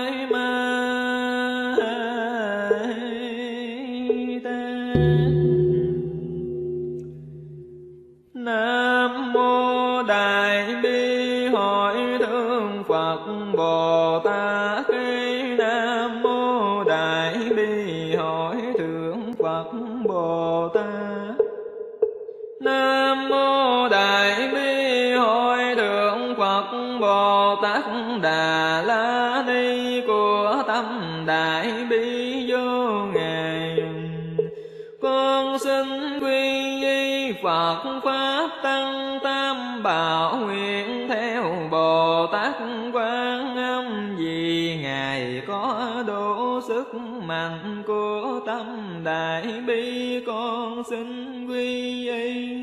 Nam mô Đại Bi Hội Thượng Phật Bồ Tát. Nam mô Đại Bi Hội Thượng Phật Bồ Tát. Nam mô Đại Bi Hội Thượng Phật Bồ Tát. Đà La Ni của tâm Đại Bi vô ngại. Con xin quy y Phật Pháp Tăng Tam Bảo nguyện theo Bồ Tát Quan Âm, vì Ngài có đủ sức mạnh của tâm Đại Bi. Con xin quy y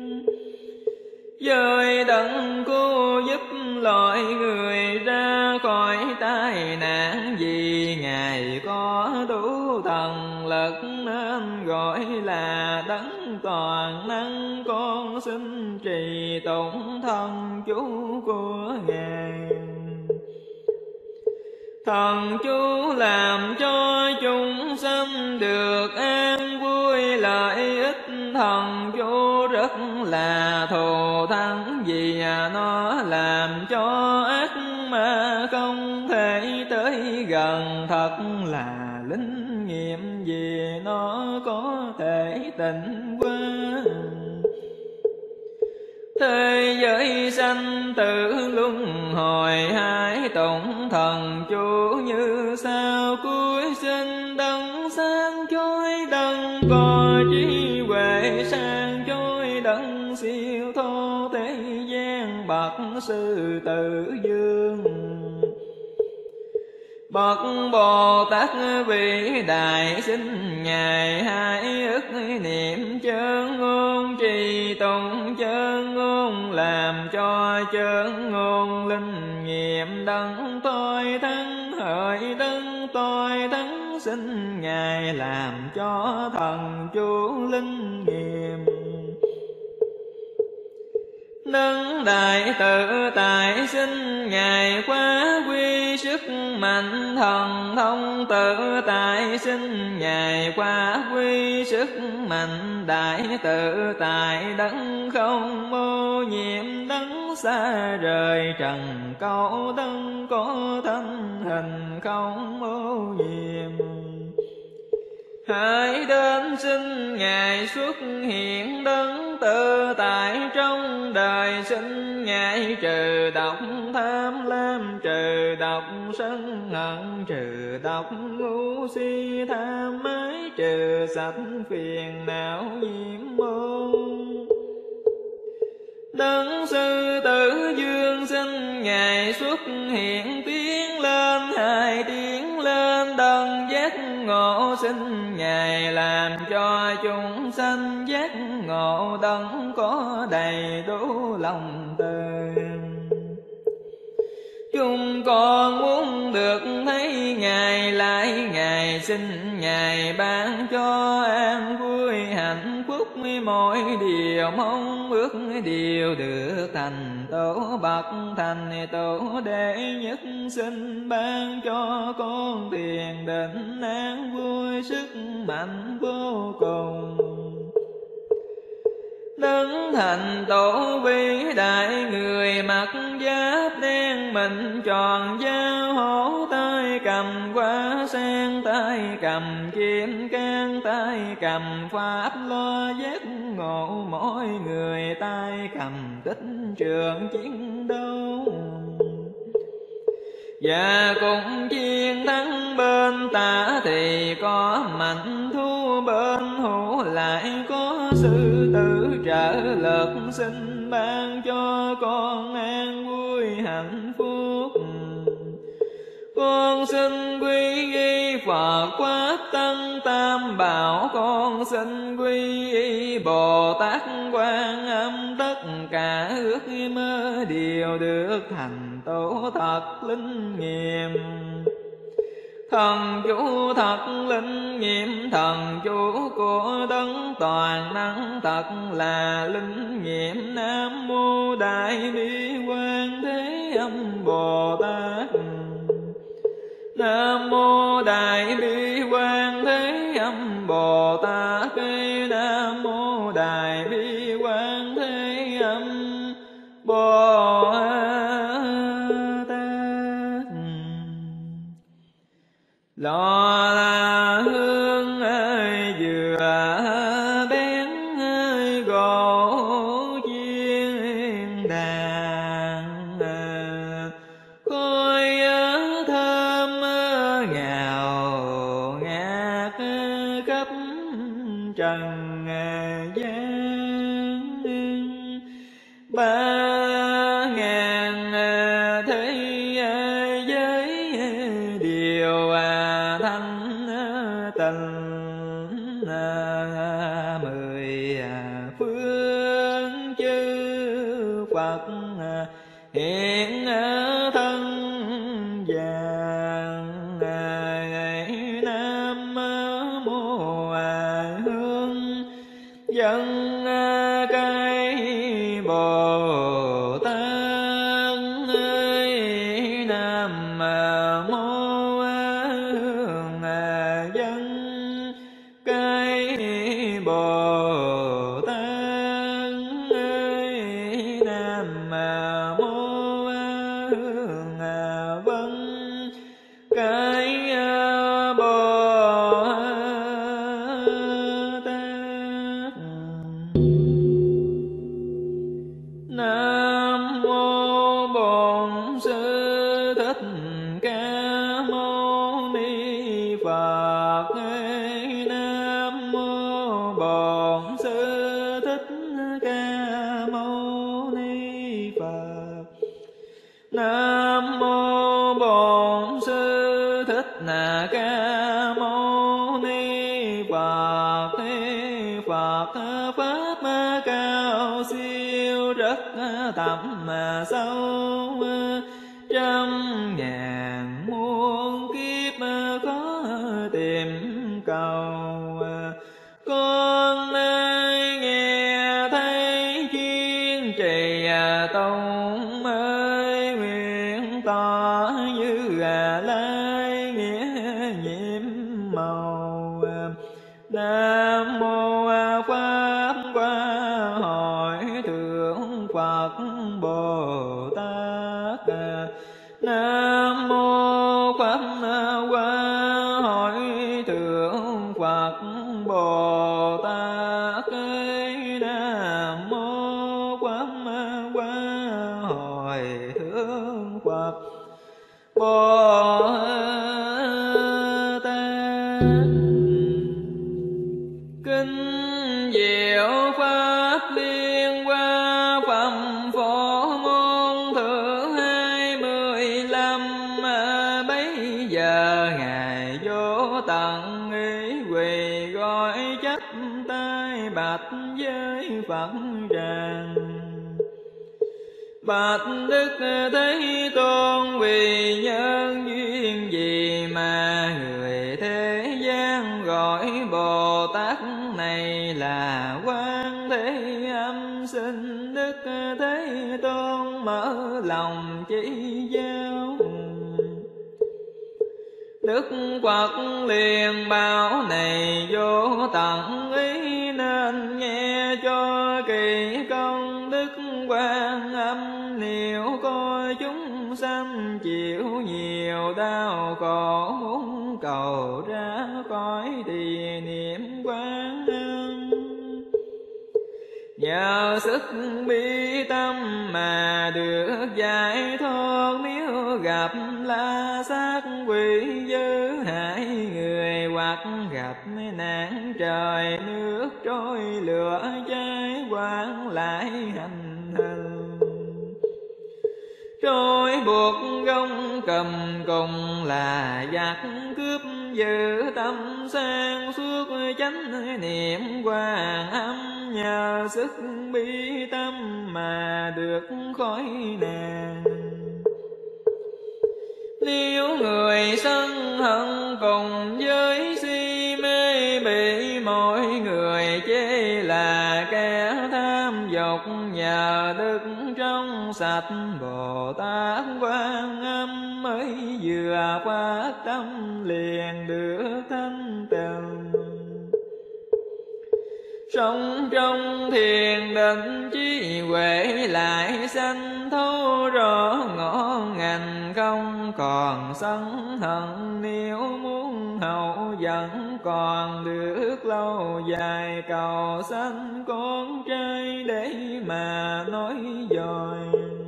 với đấng cứu giúp loài người ra khỏi tai nạn, vì Ngài có đủ thần lực nên gọi là đấng toàn năng. Con xin trì tụng thần chú của Ngài. Thần chú làm cho chúng sanh được an vui lợi ích. Thần chú rất là thù thắng, vì nó làm cho ác ma không thể tới gần. Thật là linh nghiệm, vì nó có thể tịnh hóa thế giới sanh tử luân hồi. Hãy tụng thần chú như sau: cuối sinh đấng sáng chói, đấng có trí huệ sáng chói, đấng siêu thô thế gian, bậc sư tử vương. Bậc Bồ Tát vĩ đại, xin Ngài hãy ức niệm chân ngôn, trì tụng chân ngôn, làm cho chân ngôn linh nghiệm. Đấng tôi thắng hỡi đấng tôi thắng, xin Ngài làm cho thần chú linh nghiệm. Đấng đại tự tại, xin Ngài quá quy sức mạnh thần thông tự tại sinh Ngài quá quy sức mạnh đại tự tại đấng không ô nhiễm đấng xa rời trần câu đấng có thân hình không ô nhiễm. Hãy đến xin Ngài xuất hiện đấng tự tại trong đời, xin Ngài trừ độc tham lam, trừ độc sân hận, trừ độc ngu si tham ái, trừ sạch phiền não nhiễm ô. Đấng sư tử dương xin Ngài xuất hiện tiến lên, hai tiến lên đấng giác ngộ xin Ngài làm cho chúng sanh giác ngộ, đấng có đầy đủ lòng từ. Chúng con muốn được thấy Ngài lại Ngài, xin Ngài ban cho an vui hạnh phúc, mỗi điều mong ước điều được thành tổ bậc thành tổ đệ nhất, xin ban cho con thiền định an vui sức mạnh vô cùng. Đấng thành tổ vĩ đại, người mặc giáp đen mình tròn dao hổ, tay cầm hoa sen, tay cầm kim cang, tay cầm pháp lo giác ngộ, mỗi người tay cầm tích trường chiến đấu. Và cũng chiến thắng bên tả thì có mạnh thú, bên hữu lại có sư tử trợ lực, xin ban cho con an vui hạnh phúc. Con xin quy y Phật Pháp Tăng Tam Bảo, con xin quy y Bồ Tát Quan Âm, tất cả ước mơ đều được thành tổ thật linh nghiệm. Thần chú thật linh nghiệm, thần chú của đấng toàn năng thật là linh nghiệm. Nam mô Đại Bi Quan Thế Âm Bồ Tát. Nam mô Đại Bi Quan Thế Âm Bồ Tát. Nam mô Đại Bi Quan Thế Âm Bồ Tát. Lò là hương ơi dừa bén ơi gỗ chiên đàn, khói thơm ngào ngạt khắp trần gian. 3.000 thế giới điều thanh tịnh, 10 phương chư Phật hiện thân vàng. Nam mô Hương dân cái Bồ Tát. Nam mô Hương dân cái Bồ Tát. Nam mô Hương vân cái Bồ Tát. Nam mô Bổn Sư Thích Ca Mâu Ni Phật. Nam mô Bổn Sư Thích Ca Mâu Ni Phật. Nam mô Bổn Sư Thích Ca Mâu Ni Phật. Phật pháp cao siêu rất thẳm sâu, 100.000 muôn kiếp khó tìm cầu. Con nay nghe thấy chuyên trì tụng ơi, nguyện tỏ Như Lai nghĩa nhiệm màu. Nam mô Pháp Hoa Hội Thượng Phật Bồ Tát. Nam mô Pháp Hoa Hội Thượng Phật Bồ Tát. Nam mô Pháp Hoa Hội Thượng Phật Bồ Tát. Kinh Diệu Pháp Liên Hoa Phẩm Phổ Môn thứ 25. Bấy giờ Ngài vô tận ý quỳ gọi chắp tay bạch với Phật rằng: Bạch Đức Thế Tôn, vì nhân duyên gì mà người thế gian gọi Bồ Tát này là Quan Thế Âm? Xin Đức Thế Tôn mở lòng chỉ giáo. Đức Phật liền bảo: Này vô tận ý, nên nghe cho kỳ công đức Quan Âm. Nếu coi chúng sanh chịu nhiều đau khổ, muốn cầu ra cõi thì niệm Quan Âm. Nhờ sức bi tâm mà được giải thoát. Nếu gặp la sát quỷ dữ hại người, hoặc gặp nạn trời nước trôi lửa cháy, quản lại hành hình trôi buộc gông cầm cùng là giặc cướp. Giữ tâm sang suốt chánh niệm Quan Âm. Nhờ sức bi tâm mà được khỏi nạn. Nếu người sân hận cùng với si mê, bị mọi người chê là kẻ tham dục. Nhờ đức trong sạch Bồ Tát Quan Âm, mới vừa phát tâm liền được thanh tịnh. Sống trong thiền định trí huệ lại sanh, thấu rõ ngõ ngành không còn sân hận. Nếu muốn hậu vẫn còn được lâu dài, cầu sanh con trai để mà nói dòi.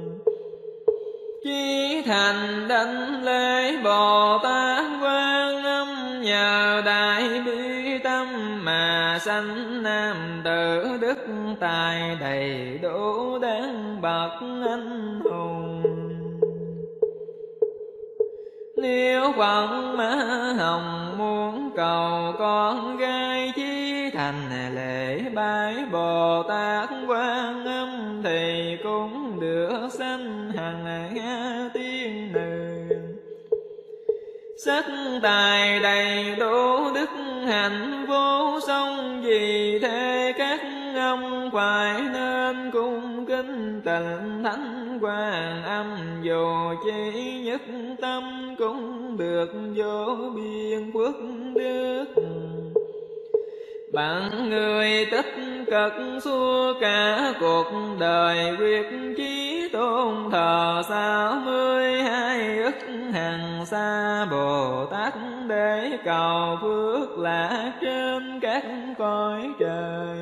Chí thành đảnh lễ Bồ Tát Quan Âm. Nhờ đại bi tâm mà sanh nam tử, đức tài đầy đủ đáng bậc anh hùng. Nếu Phật Mã Hồng muốn cầu con gái, chí thành lễ bái Bồ Tát Quan Âm, thì cũng được sanh hằng Nga tiên nữ. Sắc tài đầy đủ đức hạnh vô song, vì thế các ông phải nên cung kính tịnh thánh Quan Âm. Dù chỉ nhất tâm cũng được vô biên phước đức. Bạn người tích cực suốt cả cuộc đời, quyết chí tôn thờ 62 ức hằng sa Bồ Tát, để cầu phước lạc trên các cõi trời.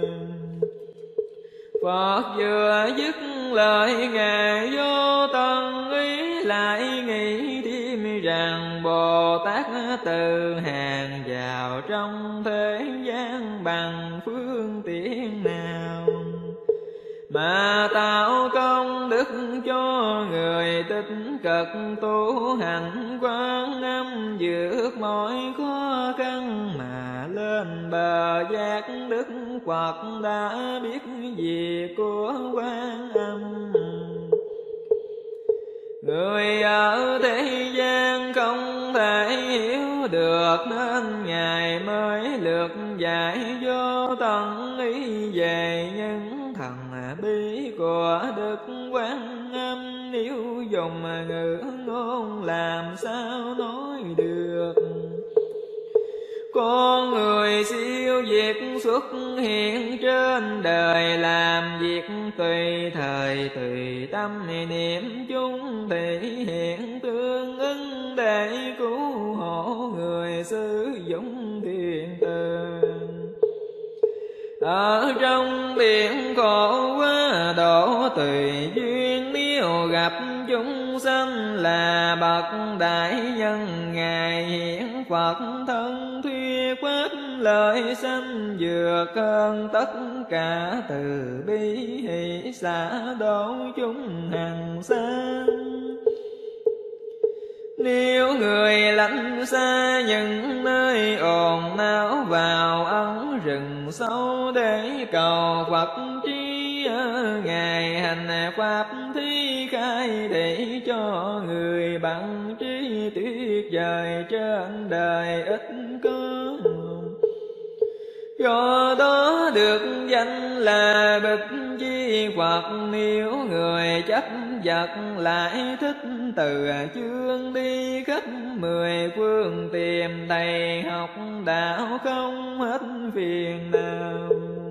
Phật vừa dứt lời Ngài vô tận ý, lại nghĩ thêm rằng Bồ Tát từ hàng vào trong thế gian bằng phương tiện nào, mà tạo công đức cho người tích cực tu hành Quan Âm, vượt mọi khó khăn mà lên bờ giác. Đức Phật đã biết việc của Quan Âm. Người ở thế gian không thể hiểu được, nên Ngài mới lược giải vô tận ý về những thần bí của Đức Quan Âm. nếu dùng ngữ ngôn làm sao nói được. Con người siêu việt xuất hiện trên đời, làm việc tùy thời tùy tâm niệm chung thể hiện tương ứng để cứu hộ người sử dụng thiện từ. Ở trong biển khổ quá độ tùy duyên, nếu gặp chúng sanh là bậc đại nhân, ngài hiện Phật thân thuyết pháp lời sanh, vượt hơn tất cả từ bi hỷ xả độ chúng hằng sang. Nếu người lánh xa những nơi ồn náo, vào ẩn rừng sâu để cầu Phật trí, ngài hành pháp thí khai để cho người bằng trí tuyệt vời trên đời ít có. Do đó được danh là bích chi Phật, nếu người chấp vật lại thích từ chương đi khắp mười phương, tìm thầy học đạo không hết phiền nào.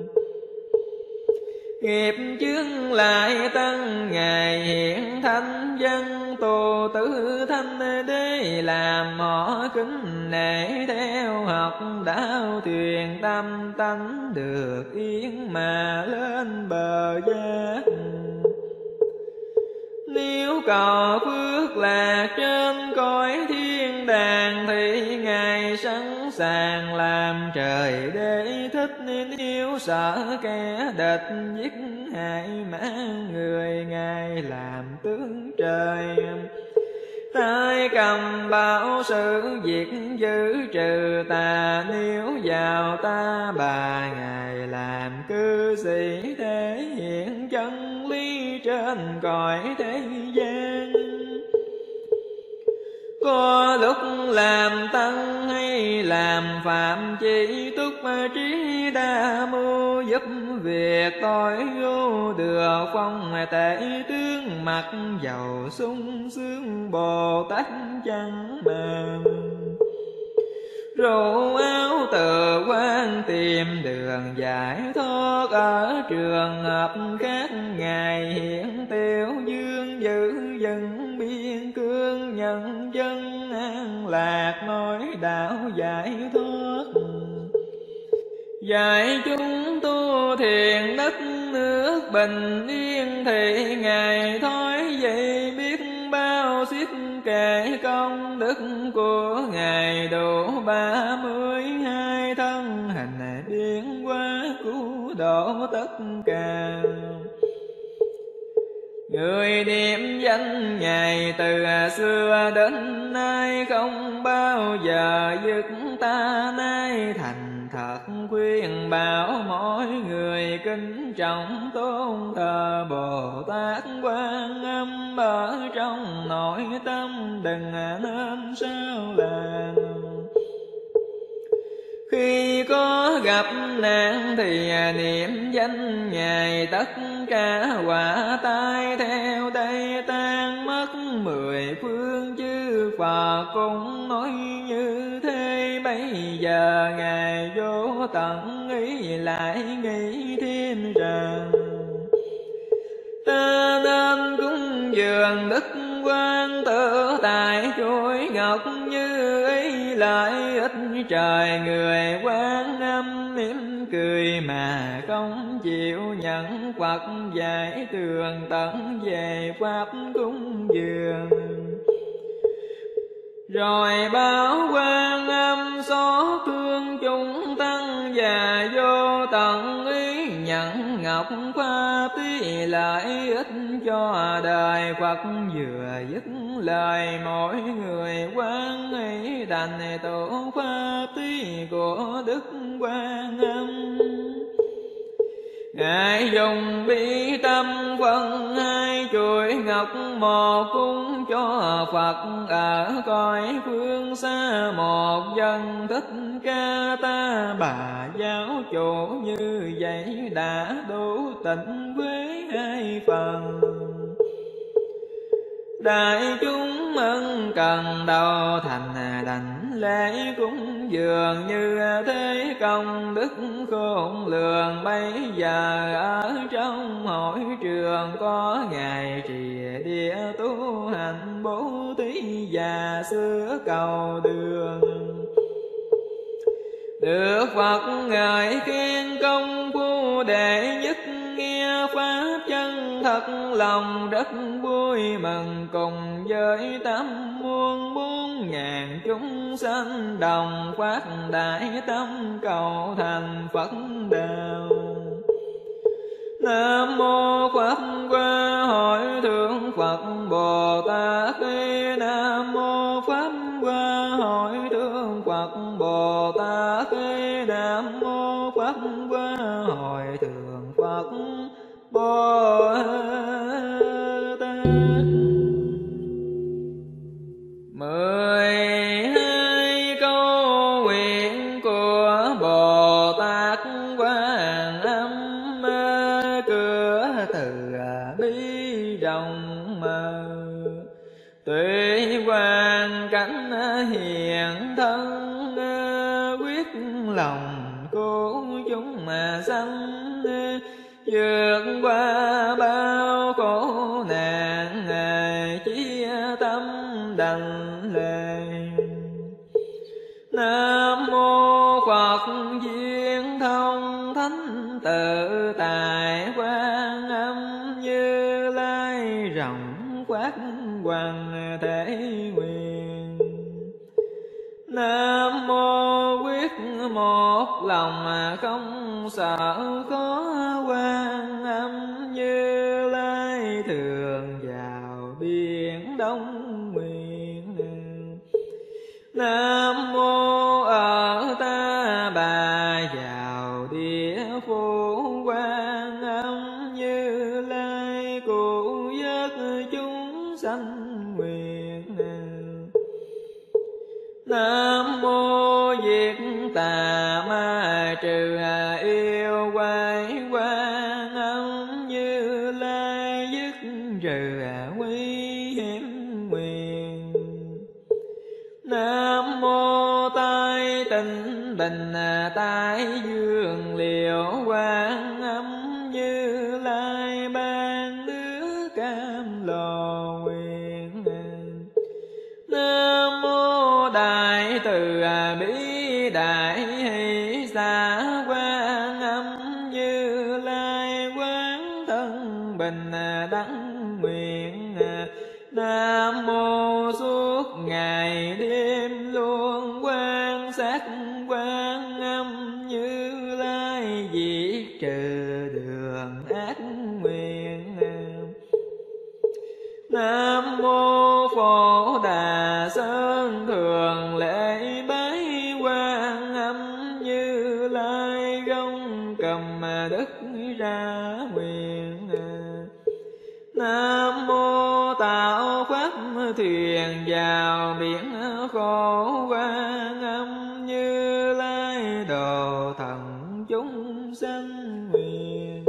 Nghiệp chướng lại tăng, ngài hiện thánh dân tu tứ thanh đế, làm họ kính nể theo học đạo, thuyền tâm tánh được yên mà lên bờ giác. Nếu cầu phước lạc trên cõi thiên đàng, thì ngài sẵn sàng làm trời để thích. Nếu sợ kẻ địch giết hại mang người, ngài làm tướng trời. Tay cầm bảo sự việc giữ trừ tà, nếu vào ta bà ngài làm cư sĩ, thể hiện chân lý trên cõi thế gian. Có lúc làm tăng hay làm phạm, chỉ túc trí đa mưu, giúp việc tội vô được phong tệ tướng, mặc dầu sung sướng Bồ Tát chẳng màng. Rủ áo từ quan tìm đường giải thoát, ở trường hợp khác ngài hiện tiêu dương, giữ dân biên cương nhân dân an lạc, nói đạo giải thoát. Dạy chúng tu thiền đất nước bình yên, thì ngài thói vậy biết bao xiết kể công đức của ngài, đủ 32 thân hành biến hóa cứu độ tất cả. Người niệm danh ngài từ xưa đến nay, không bao giờ dứt ta nay thành thật. Khuyên bảo mỗi người kính trọng tôn thờ Bồ Tát Quan Âm, ở trong nội tâm đừng nên sao làng. Khi có gặp nạn thì niệm danh ngài, tất cả quả tai theo đây tan mất. 10 phương chư Phật cũng nói như thế, bây giờ ngài vô tận ý lại nghĩ thêm rằng, ta nên cúng dường đức quan tự tại chuỗi ngọc như ý, lại ít trời người Quan Âm mỉm cười mà không chịu nhận Phật dạy tường tận về pháp cúng dường. Rồi bảo Quan Âm xót thương chúng tăng và vô tận ý nhận ngọc pháp tí, lợi ích cho đời Phật vừa dứt lời mỗi người quan ấy thành tổ pháp tí của Đức Quan Âm. Ngài dùng bi tâm phân 2 chuỗi ngọc, một cúng cho Phật ở cõi phương xa, một dân Thích Ca Ta Bà giáo chủ, như vậy đã đủ tịnh với 2 phần. Đại chúng ân cần đầu thành đảnh lễ cúng dường, như thế công đức khôn lường. Bây giờ ở trong hội trường có ngài trì địa tu hành bố thí và xưa cầu đường. Được Phật ngợi khen công phu đệ nhất, nghe pháp chân thật lòng rất vui mừng. Cùng với 84.000 chúng sanh đồng phát đại tâm cầu thành Phật đạo. Nam mô Pháp Hoa Hội Thượng Phật Bồ Tát. Nam mô Pháp Hoa Hội Thượng Phật Bồ Tát. Nam mô Pháp Hoa Hội Thượng Phật Bồ Tát. 12 câu nguyện của Bồ Tát Quan Âm, cửa từ bi rộng mở, tuệ hoàn cảnh hiện thân, quyết lòng cứu chúng mà sanh, vượt qua bao khổ nạn, chí tâm đành lệ. Nam mô Phật Duyên Thông Thánh Tự Tại Quan Âm, Như Lai rộng quát hoàng thể nguyện. Nam mô quyết một lòng không sợ khó, Quan Âm Như Lai thường vào biển đông nguyện. Nam mô ở ta bà vào địa phủ, Quan Âm Như Lai cứu vớt chúng sanh nguyện. Nam mô diệt tà ma trừ yêu quái, Quan Âm Như Lai dứt trừ nguy hiểm nguyện. Nam mô tai tịnh bình tai dương liễu, Quan Âm Như Lai ban nước cam lồ nguyện. Nam mô đại từ bi đại hỷ xả, Quan Âm Như Lai quán thân bình đẳng nguyện. Nam mô suốt ngày đêm luôn quan sát, Quan Âm Như Lai diệt trừ đường ác nguyện. Nam mô Phổ Đà Sơn thường lễ bái, Quan Âm Như Lai gông cầm đất ra nguyện. Nam mô tạo pháp thuyền vào biển khổ, Quan Âm Như Lai độ thần chúng sanh nguyện.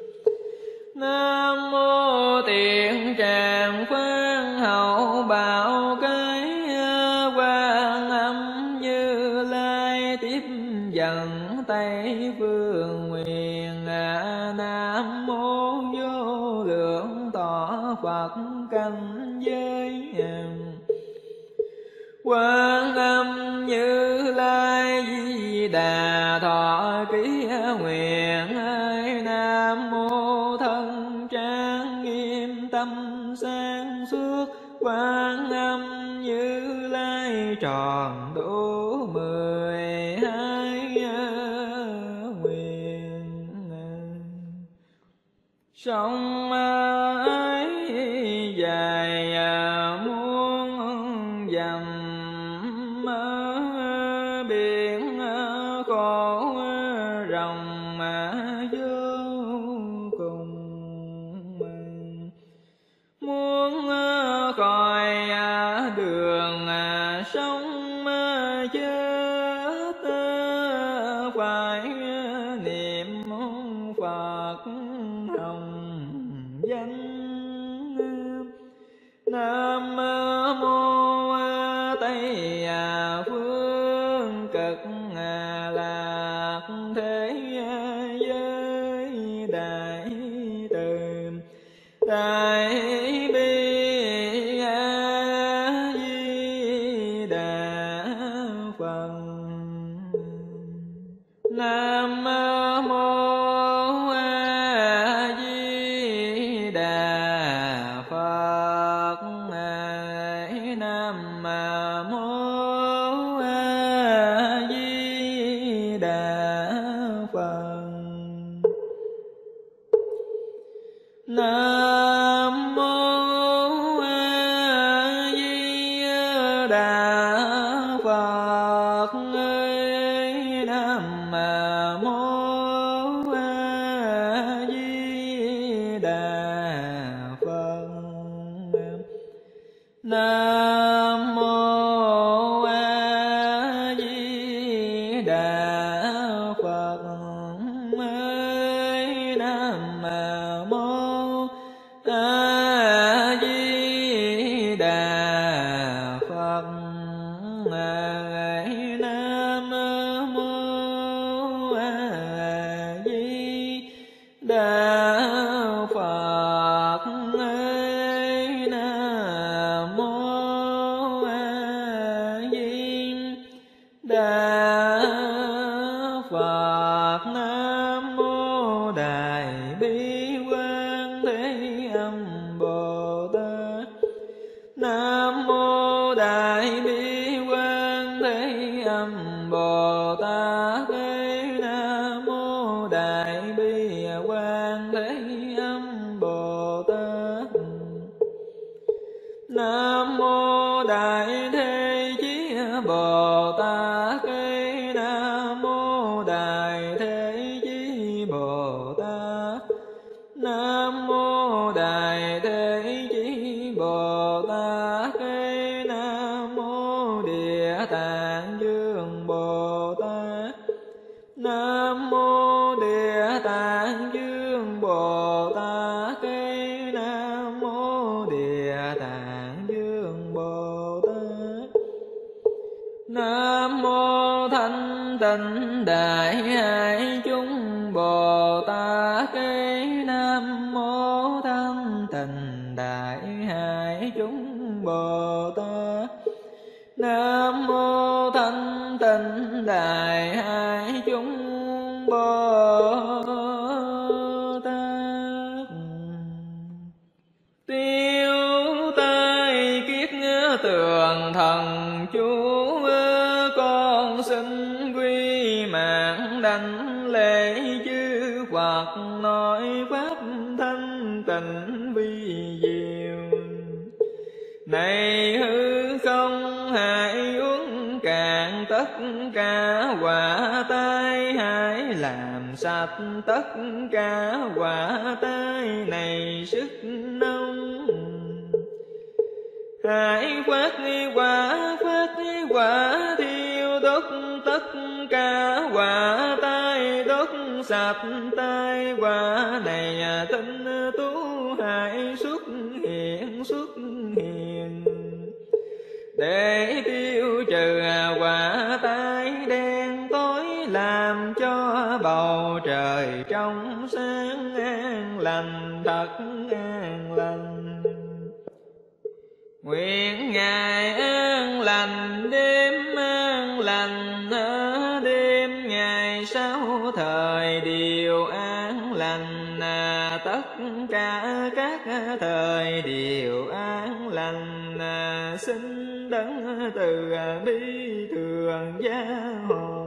Nam mô tiện tràng phan hậu bảo cái, Quan Âm Như Lai tiếp dẫn Tây phương nguyện. Nam mô vô lượng tọa Phật cảnh giới, Quan Âm Như Lai Di Đà thọ ký nguyện. Nam mô thân trang nghiêm tâm sáng suốt, Quan Âm Như Lai tròn đủ 12 nguyện. Sông ấy dài muôn dặm, biển khổ rộng vô cùng. Muốn khỏi đường sống chết, phải niệm Phật hồng danh. Nam mô A Di Đà Phật. Nam mô A Di Đà Phật. Nam mô A Di Đà Phật. Nam mô A Di Đà Phật. Nam mô A Di Đà Phật. Nam mô A Di Đà Phật. Nam mô A Di Đà Phật. Nam mô Đại Bi Quang Thế Âm Bồ Tát. Nam mô Đại Bi Quang Thế Âm Bồ Tát. Nam mô Đại Bi Quang Thế Âm Bồ Tát. Nam mô Đại Thế Chí Bồ Tát. Nam mô Đại Thế Chí Bồ Tát. Nam mô Đại Thế Chí Bồ Tát. Nam mô Địa Tạng Dương Bồ Tát. Nam mô Địa Tạng Dương Bồ Tát. Nam mô Địa Tạng Dương Bồ Tát. Nam mô Thanh Tịnh Đại Hải Chúng Bồ Tát. Nam mô Thanh Tịnh Đại Hải Chúng Bồ Tát. Nam mô Thanh Tịnh Đại Hải Chúng Bồ Tát. Tiêu tai kiết tường thần chú, con xin quy mạng đảnh lễ chư Phật, nói pháp thanh tịnh vi diệu. Này hư không hãy uống cạn tất cả quả tai, hãy làm sạch tất cả quả tai này sức nông. Hãy phát quả thiêu đốt tất cả quả tai, đốt sạch tai quả này tinh tú. Hãy xuất hiện để tiêu trừ quả tai đen tối, làm cho bầu trời trong sáng an lành, thật an lành. Nguyện ngày an lành, đêm an lành, đêm ngày sáu thời đều an lành. Tất cả các thời đều an lành. Xin Đấng từ bi thường gia hộ.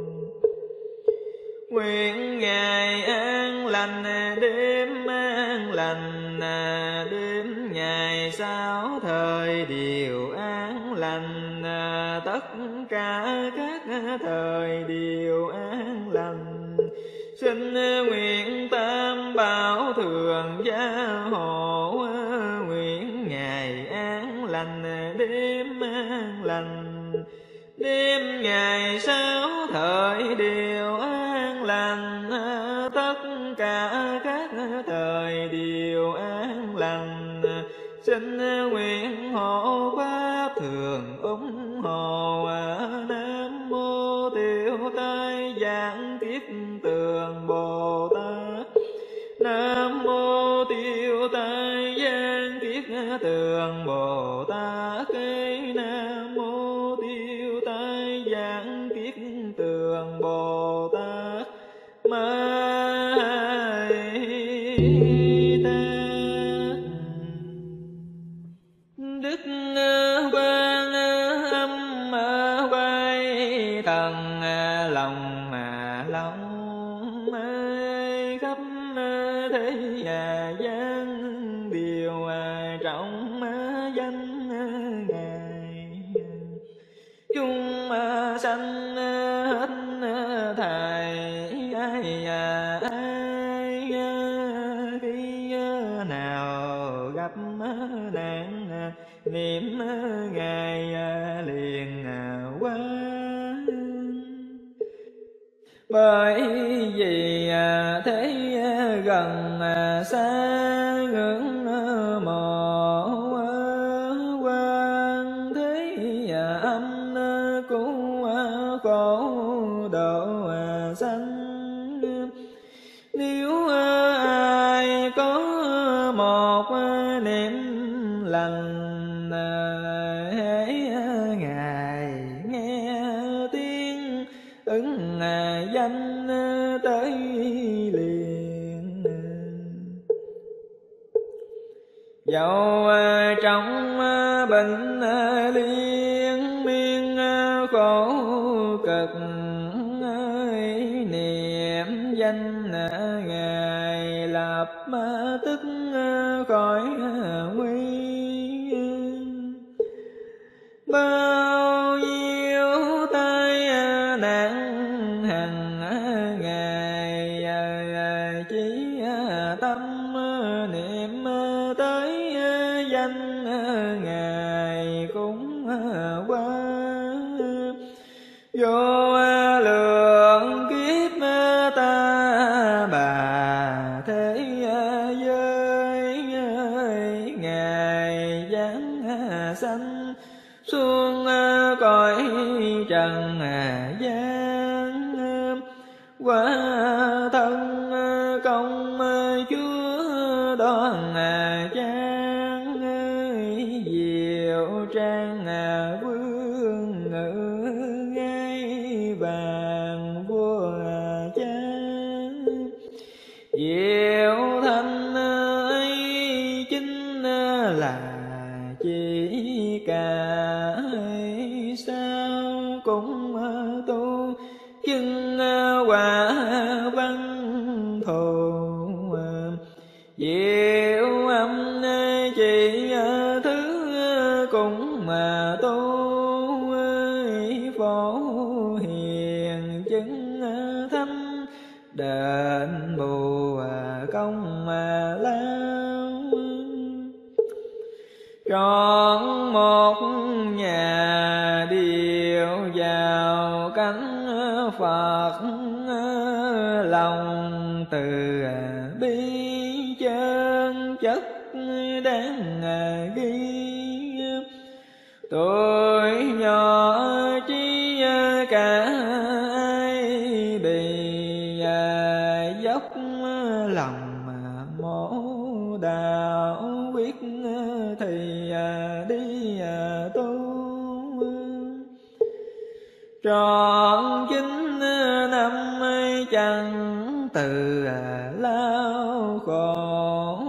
Nguyện ngày an lành, đêm an lành, đêm ngày sáu thời đều an lành. Tất cả các thời đều an lành. Xin nguyện Tam Bảo thường gia hộ. Nguyện ngày an lành, đêm an lành, đêm ngày sáu thời đều an lành. Tất cả các thời đều an lành. Xin nguyện hộ pháp thường ủng hộ. Nam mô Tiêu Tai Giảng Kiết Tường Bồ Tát. Nam mô Tiêu Tai Giảng Kiết Tường Bồ Tát. Nam mô Tiêu Tai Giảng Kiết Tường Bồ Tát. Ma Đức Quan thế gian điều trọng danh Ngài. Chúng sanh hết thảy ai khi nào gặp nạn niệm Ngài liền qua. Bởi vì thế gần xa ngưỡng mộ quan thế âm cứu khổ độ sanh. Nếu ai có một niệm lành hễ Ngài nghe tiếng ứng danh tới liền. Dẫu trong bệnh liên miên khổ cực niệm danh Ngài lập tức khỏi nguy. Bao nhiêu tai nạn hằng ngày chỉ tâm niệm tới danh Ngài cũng qua. Vô lượng kiếp ta bà thế giới Ngài giáng sanh xuống cõi trần gian. Quả thân công Chúa đoan trang diệu trang vương ngự ngai vàng vua cha. Diệu thanh ấy chính là chỉ cả sao cũng tu chứng quả văn thù. Diệu âm chỉ thứ cũng mà tu phổ hiền chứng thánh đền bù công lao. Trọn một nhà điệu vào cánh Phật lòng từ bi chân chất đáng ghi. Tuổi nhỏ trí cả ai bị dốc lòng mổ đạo quyết thì đi tu. Trọn 9 năm chẳng từ lao khổ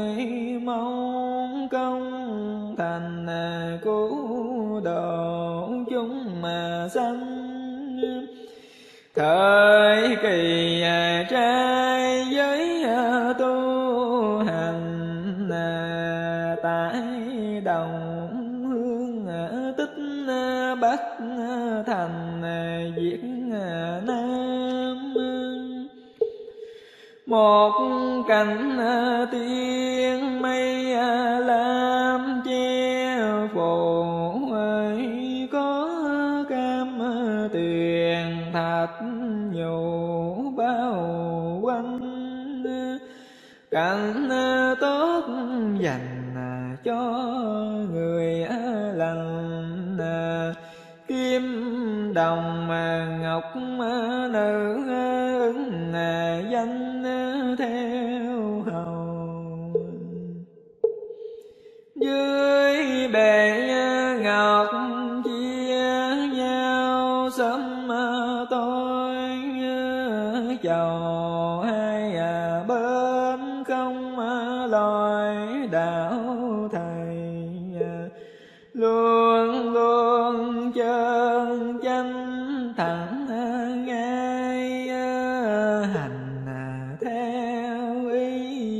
mong công thành cứu độ chúng mà sanh. Thời kỳ trai giới tu hành tại đồng hương tích Bắc thành Việt Nam. Một cảnh tiên mây lam che phủ có cam tuyền thạch nhũ bao quanh. Cảnh tốt dành cho người lành kim đồng ngọc nữ ứng danh theo hầu. Dưới bể ngọc chia nhau sớm tối chầu hai bên không lối đạo thầy. Luôn luôn chân chánh thẳng ngay hành theo ý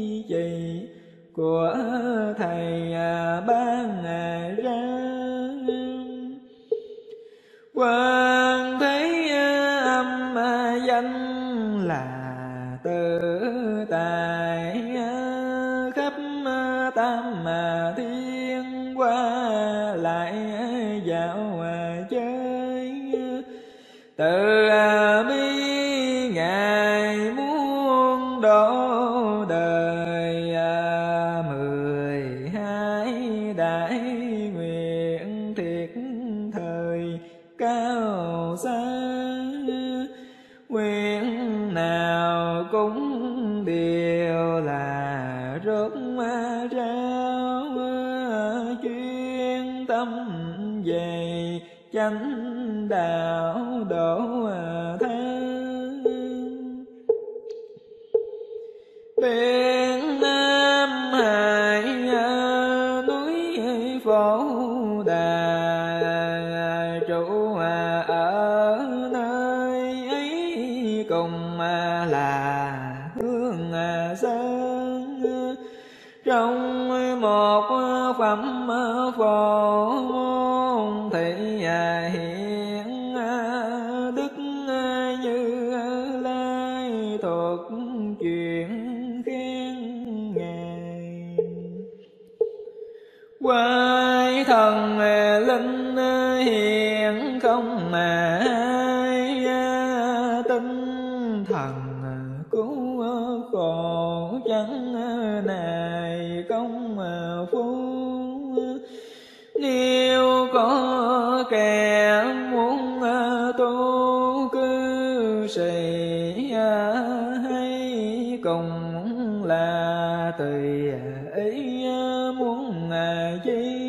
Quan thế âm danh là tự tại, khắp tam thiên qua lại dạo chơi. Từ bi ngài muốn độ đời, 12 đại nguyện thiệt thời cao xa. Nguyện nào cũng đều là rốt ráo, chuyên tâm về chánh đạo độ tha. Biển Nam Hải núi Phổ Đà, trụ ở nơi ấy cùng là hương sơn. Trong một phẩm phổ môn thị hiện đức Như Lai thuộc chuyện khen ngài. Quái thần linh hiện không ai, tinh thần cứu khổ chẳng này công phu. Nếu có kẻ muốn tu cư sĩ, hay cùng là tùy ý muốn chi.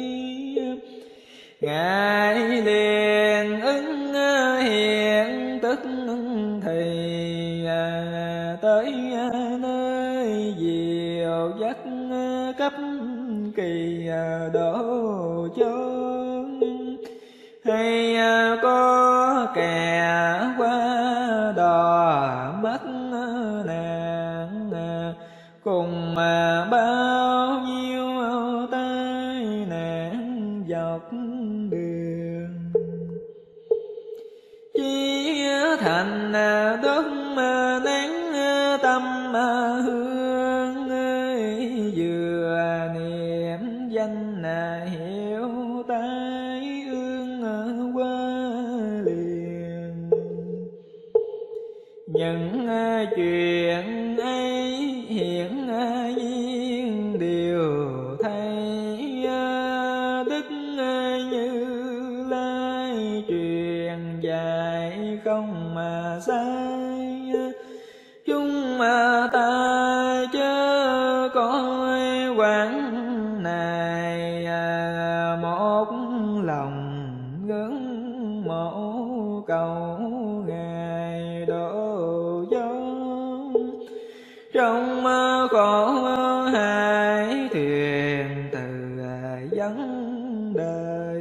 Ngài liền ứng hiện tức thì tới nơi diệu dắt cấp kỳ độ chốn. Hay có kẻ qua đò mất nạn, cùng bao nhiêu tai nạn dọc đường. Chí thành đốt nén tâm hương, vừa niệm danh hiểu tai ương qua liền. Những chuyện ấy hiện nhiên đều thấy, đức Như Lai truyền dạy không mà sai. Chúng ta chớ coi quán này, một lòng ngưỡng mộ cầu ngài độ chốn. Trong khổ hải thuyền từ vấn đời,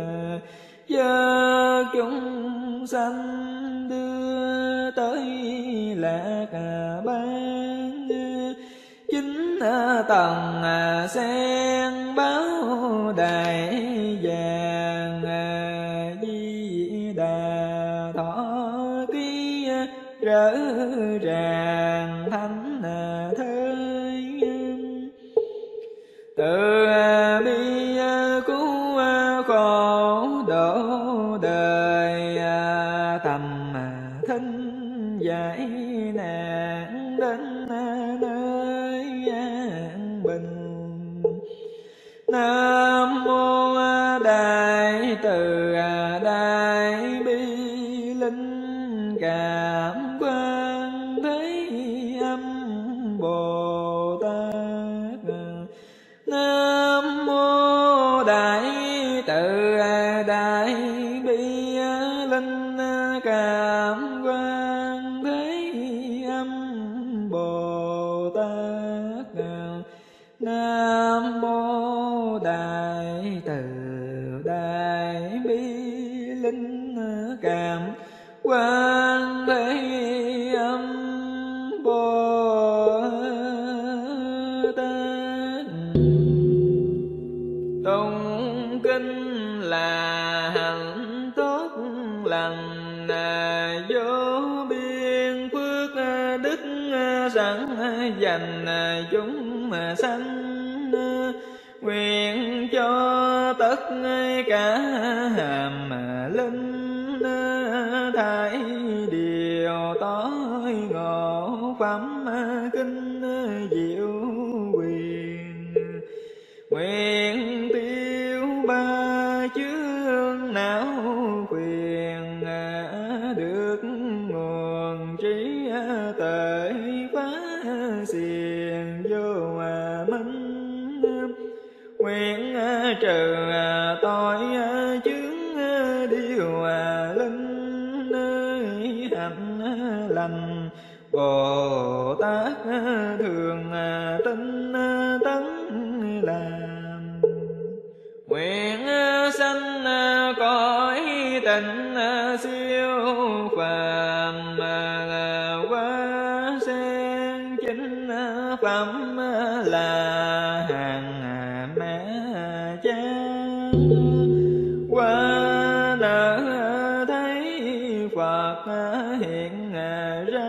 chớ chúng sanh đưa tới lạc ban. Chính tầng sen báo đại vàng, Di Đà thọ ký rỡ ràng thánh thơi. Từ bi cứu khổ độ đời, tầm thinh giải nạn đến nơi an bình. Nam mô Đại Từ Đại Bi Linh Cảm Quan Thế Âm Bồ Tát. Nam mô Đại Từ Đại Bi Linh Cảm Quan Thế Âm Bồ Tát. Nam mô Đại Từ Đại Bi Linh Cảm Quan Thế Âm Bồ Tát. Tụng kinh là hạnh tốt lành, vô biên phước đức sẵn dành chúng sanh. Nguyện cho tất cả hàm linh thải điều tối ngộ phẩm kinh diệu quyền. Nguyện tiêu ba chướng não phiền, được nguồn trí tuệ phá xiềng vô minh. Nguyện trừ tội chướng điều linh hạnh lành. Bồ Tát thường tinh tấn làm. Nguyện sanh cõi tịnh siêu phàm, qua sen chính phẩm là hàng mẹ cha. Qua nở thấy Phật hiện ra,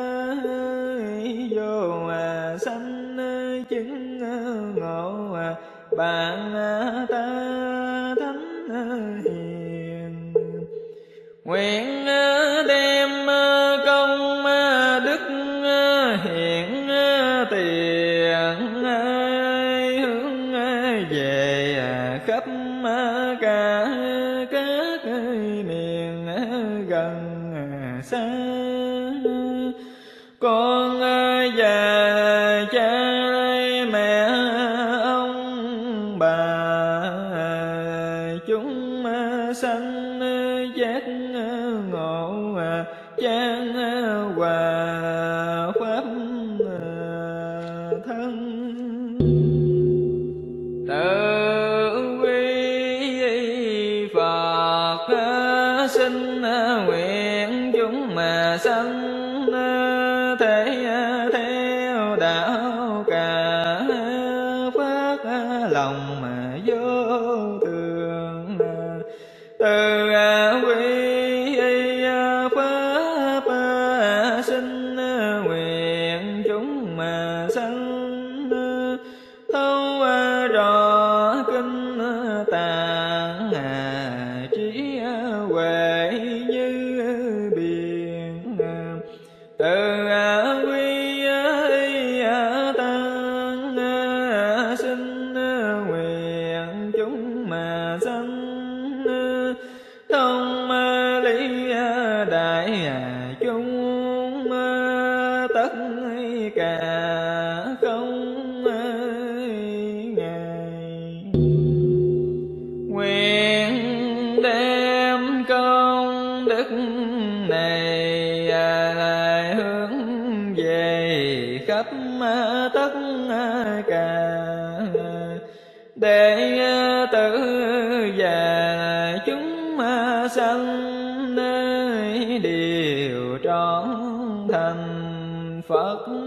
vô sanh chứng ngộ bạn ta thánh hiền. Nguyện đem công đức hiện tiền hướng về khắp cả các miền gần xa. Con già cha mẹ ông bà chúng sanh giác ngộ chan hòa pháp thân. Tự quy Phật sinh nguyện chúng mà sanh thể theo đạo cả phát lòng mà vô thường. Từ quy pháp sinh nguyện chúng mà sanh thấu rõ kinh tạng trí huệ như biển. Từ quy tăng sinh nguyện chúng mà sanh thông lý đại chúng tất cả không ngại. Nguyện đem công đức này hướng về khắp tất cả đệ tử và chúng sanh đều trọn thành Phật